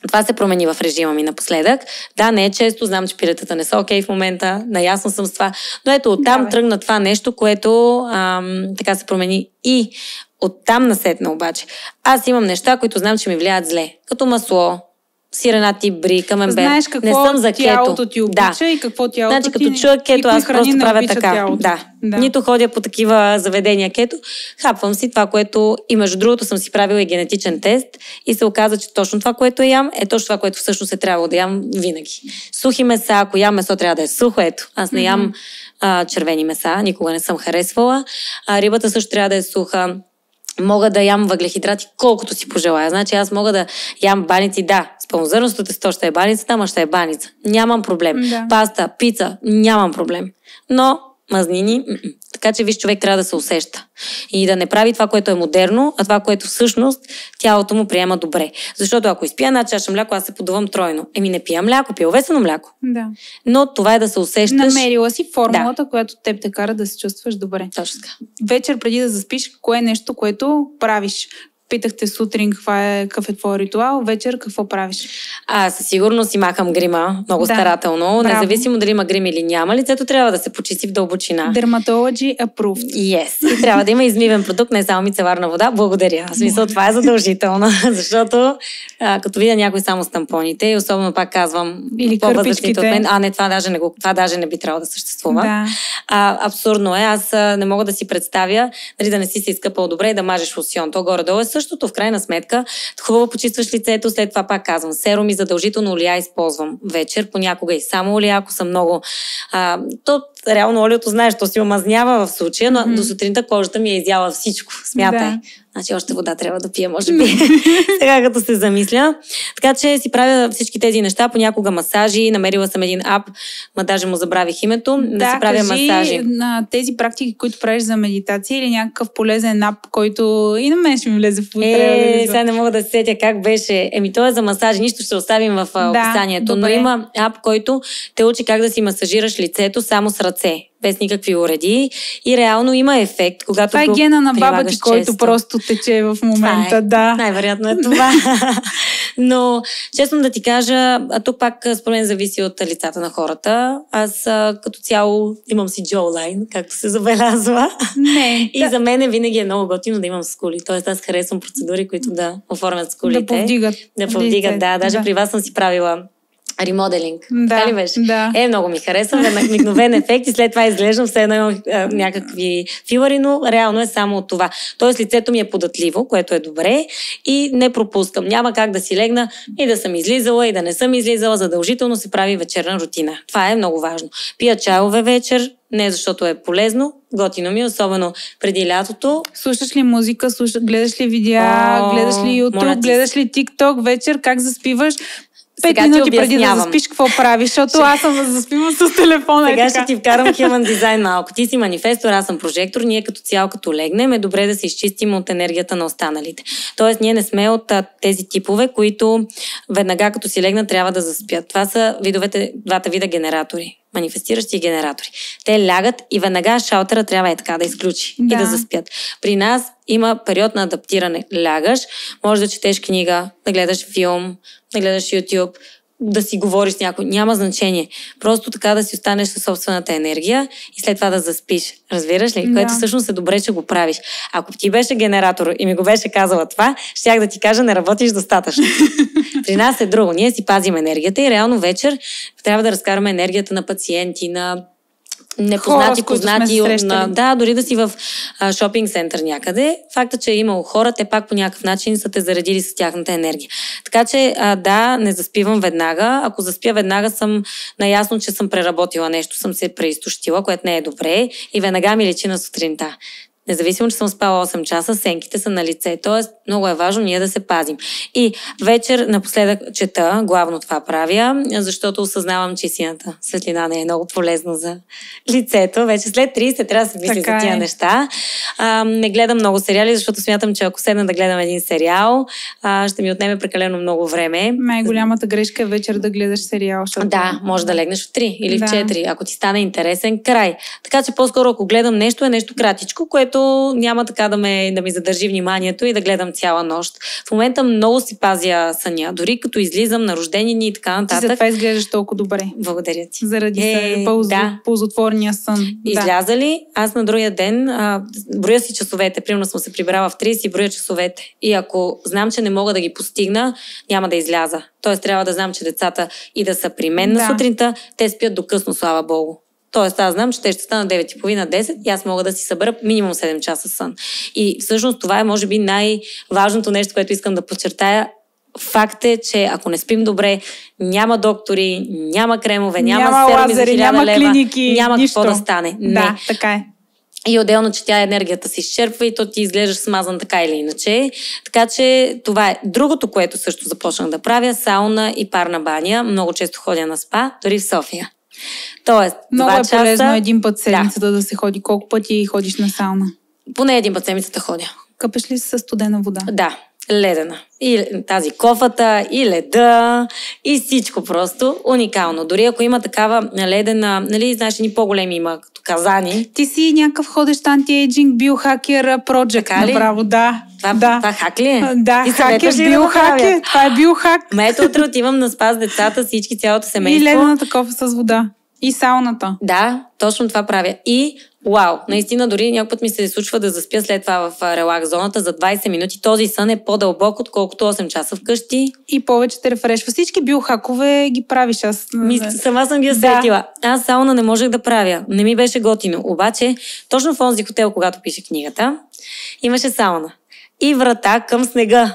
Това се промени в режима ми напоследък. Да, не е често, знам, че пилетата не са окей в момента, наясно съм с това, но ето оттам тръгна това нещо, което така се промени. И оттам насетна обаче. Аз имам неща, които знам, че ми влияят зле. Като масло, сиренати, бри, камембер. Знаеш какво не съм за тялото ти обича и какво тялото значи, като чуя кето, аз просто правя така. Тялото. Да. Нито ходя по такива заведения кето. Хапвам си това, което и между другото съм си правила и генетичен тест и се оказа, че точно това, което ям, е точно това, което всъщност е трябвало да ям винаги. Сухи меса, ако ям месо, трябва да е сухо. Ето, аз не ям червени меса, никога не съм харесвала. Рибата също трябва да е суха. Мога да ям въглехидрати колкото си пожелая. Значи аз мога да ям баници, да, с пълнозърнестото тесто ще е баницата, ама ще е баница. Нямам проблем. Да. Паста, пица, нямам проблем. Но мазнини, така че виж, човек трябва да се усеща. И да не прави това, което е модерно, а това, което всъщност тялото му приема добре. Защото ако изпия една чаша мляко, аз се подувам тройно. Не пия мляко, пия овесено мляко. Да. Но това е да се усещаш. Намерила си формулата, която теб те кара да се чувстваш добре. Точно така. Вечер преди да заспиш, кое е нещо, което правиш? Питахте сутрин какъв е твой ритуал, вечер какво правиш? Със сигурност си махам грима много старателно. Браво. Независимо дали има грим или няма, лицето трябва да се почисти в дълбочина. Dermatology approved. Yes. И трябва да има измивен продукт, не само мицеларна вода. Благодаря. В смисъл, това е задължително, защото като видя някой само с тампоните, и особено пак казвам, или по-възрастните от мен, не, това даже не би трябвало да съществува. Да. Абсурдно е. Аз не мога да си представя, дали да не си се изкъпал добре и да мажеш лосьон. То горе-долу е същото, в крайна сметка. Хубаво почистваш лицето, след това пак казвам, серум и задължително олия използвам вечер, понякога и само олия, ако съм много... реално олиото, знаеш, то си омазнява в случая, но до сутринта кожата ми е изяла всичко. Смятай. Да. Значи още вода трябва да пия, може би. Сега като се замисля. Така че си правя всички тези неща, понякога масажи, намерила съм един ап, даже му забравих името, да си правя масажи. На тези практики, които правиш за медитация или някакъв полезен ап, който и на мен ще ми влезе в употреба. Сега не мога да се сетя как беше. То е за масажи, нищо ще оставим в описанието. Но има ап, който те учи как да си масажираш лицето само с ръце, без никакви уреди и реално има ефект, когато това е гена на баба ти, който просто тече в момента. Да. Най-вероятно е това. Но, честно да ти кажа, тук пак според мен зависи от лицата на хората. Аз като цяло имам си джоулайн, както се забелязва. И за мен винаги е много готино да имам скули. Тоест аз харесвам процедури, които да оформят скулите. Да повдигат. Да. Даже при вас съм си правила ремоделинг. Така ли беше? Да. Много ми харесва. Мигновен ефект и след това изглеждам все едно някакви филари, но реално е само от това. Тоест лицето ми е податливо, което е добре и не пропускам. Няма как да си легна и да съм излизала и да не съм излизала. Задължително се прави вечерна рутина. Това е много важно. Пия чайове вечер, не защото е полезно, готино ми, особено преди лятото. Слушаш ли музика, гледаш ли видеа, гледаш ли YouTube, гледаш ли TikTok вечер, как заспиваш? 5 минути преди да заспиш, какво правиш? Защото аз съм заспивам с телефона. Сега ще ти вкарам Human Design малко. Ти си манифестор, аз съм прожектор. Ние като цяло, като легнем, е добре да се изчистим от енергията на останалите. Тоест, ние не сме от тези типове, които веднага като си легнат трябва да заспят. Това са двата вида генератори. Манифестиращи генератори. Те лягат и веднага шалтера трябва така да изключи и да заспят. При нас има период на адаптиране. Лягаш, може да четеш книга, да гледаш филм, да гледаш YouTube, да си говориш с някой. Няма значение. Просто така да си останеш със собствената енергия и след това да заспиш. Разбираш ли? Което всъщност е добре, че го правиш. Ако ти беше генератор и ми го беше казала това, щях да ти кажа, не работиш достатъчно. При нас е друго. Ние си пазим енергията и реално вечер трябва да разкараме енергията на пациенти, на непознати, познати. Дори да си в шопинг център някъде. Факта, че е имало хора, те пак по някакъв начин са те заредили с тяхната енергия. Така че, не заспивам веднага. Ако заспя веднага, съм наясно, че съм преработила нещо, съм се преизтощила, което не е добре и веднага ми лечи на сутринта. Независимо, че съм спала 8 часа, сенките са на лице. Тоест, много е важно ние да се пазим. И вечер напоследък чета, главно това правя, защото осъзнавам, че сината светлина не е много полезна за лицето. Вече след 30 трябва да се мисли за тия неща. Не гледам много сериали, защото смятам, че ако седна да гледам един сериал, ще ми отнеме прекалено много време. Най-голямата грешка е вечер да гледаш сериал. Защото... Да, може да легнеш в 3 или в 4, ако ти стане интересен край. Така че по-скоро, ако гледам нещо, е нещо кратичко, което което няма така да ми задържи вниманието и да гледам цяла нощ. В момента много си пазя съня, дори като излизам на рождени дни и така нататък. Ти затова изглеждаш толкова добре. Благодаря ти. Заради ползотворния сън. Изляза ли, аз на другия ден броя си часовете, примерно съм се прибрала в 30 и броя часовете. И ако знам, че не мога да ги постигна, няма да изляза. Тоест трябва да знам, че децата и да са при мен на сутринта, те спят до късно, слава Богу. Тоест аз знам, че те ще станат 9:30-10 и аз мога да си събера минимум 7 часа сън. И всъщност това е може би най-важното нещо, което искам да подчертая. Факт е, че ако не спим добре, няма доктори, няма кремове, няма серуми за 1000 няма лева, клиники, няма нищо. какво да стане. Да, така е. И отделно, че тя енергията се изчерпва и то ти изглеждаш смазан така или иначе. Така че това е. Другото, което също започнах да правя, сауна и парна баня. Много често ходя на спа, дори в София. Тоест, много 2 е часа... полезно един път седмицата да се ходи. Колко пъти ходиш на сауна? Поне един път седмицата ходя. Къпеш ли със студена вода? Да, ледена. И тази кофата, и леда, и всичко просто уникално. Дори ако има такава ледена, нали, знаеш, ни по-големи има като казани. Ти си някакъв ходещ антиейджинг, биохакер, проджект. Направо, да. Това хак ли е? Да, хакер, биохакер. Това е биохак. Ето утре отивам на спа с децата, всички, цялото семейство. И ледената кофа с вода. И сауната. Да, точно това правя. И вау, наистина дори някой път ми се случва да заспя след това в релакс зоната за 20 минути. Този сън е по-дълбок, отколкото 8 часа вкъщи. И повече те рефрешва. Всички биохакове ги правиш. Аз сама съм ги усетила. Аз сауна не можех да правя. Не ми беше готино. Обаче, точно в онзи хотел, когато пише книгата, имаше сауна. И врата към снега.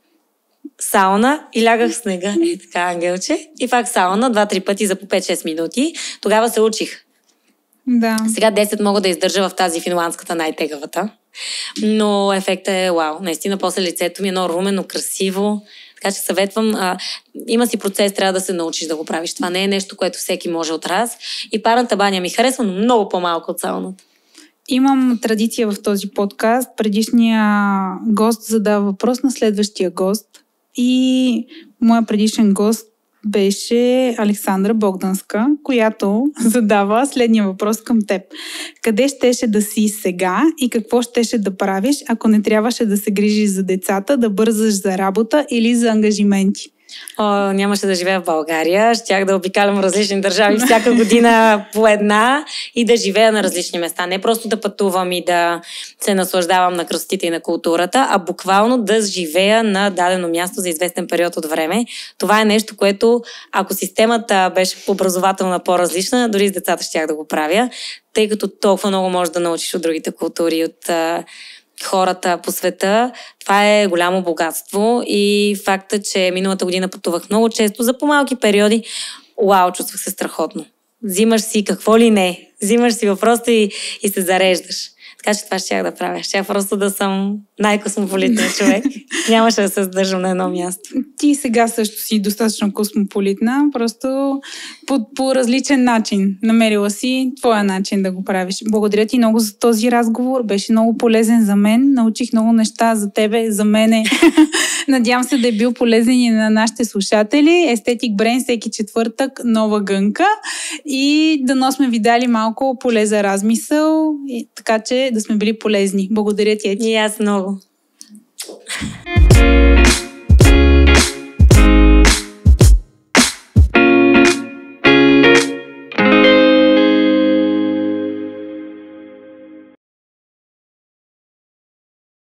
Сауна и лягах в снега. Така, ангелче. И пак сауна 2-3 пъти за по 5-6 минути. Тогава се учих. Да. Сега 10 мога да издържа в тази финландската най-тегавата. Но ефектът е вау. Наистина после лицето ми е много румено, красиво. Така че съветвам, има си процес, трябва да се научиш да го правиш. Това не е нещо, което всеки може от раз. И парната баня ми харесва, но много по-малко от сауната. Имам традиция в този подкаст. Предишния гост задава въпрос на следващия гост. И моя предишен гост беше Александра Богданска, която задава следния въпрос към теб. Къде щеше да си сега и какво щеше да правиш, ако не трябваше да се грижиш за децата, да бързаш за работа или за ангажименти? Нямаше да живея в България. Щях да обикалям различни държави всяка година по една и да живея на различни места. Не просто да пътувам и да се наслаждавам на красотите и на културата, а буквално да живея на дадено място за известен период от време. Това е нещо, което ако системата беше образователна по-различна, дори с децата щях да го правя, тъй като толкова много можеш да научиш от другите култури, от хората по света. Това е голямо богатство и факта, че миналата година пътувах много често за по-малки периоди, чувствах се страхотно. Взимаш си какво ли не. Взимаш си въпроса и се зареждаш. Така че това щях да правя. Щях просто да съм най-космополитен човек. Нямаше да се задържам на едно място. Ти сега също си достатъчно космополитна, просто по различен начин. Намерила си твоя начин да го правиш. Благодаря ти много за този разговор. Беше много полезен за мен. Научих много неща за тебе, за мене. Надявам се да е бил полезен и на нашите слушатели. Естетик Брейн всеки четвъртък, нова гънка. И дано сме ви дали малко полезен размисъл, така че да сме били полезни. Благодаря ти, Ети. И аз много.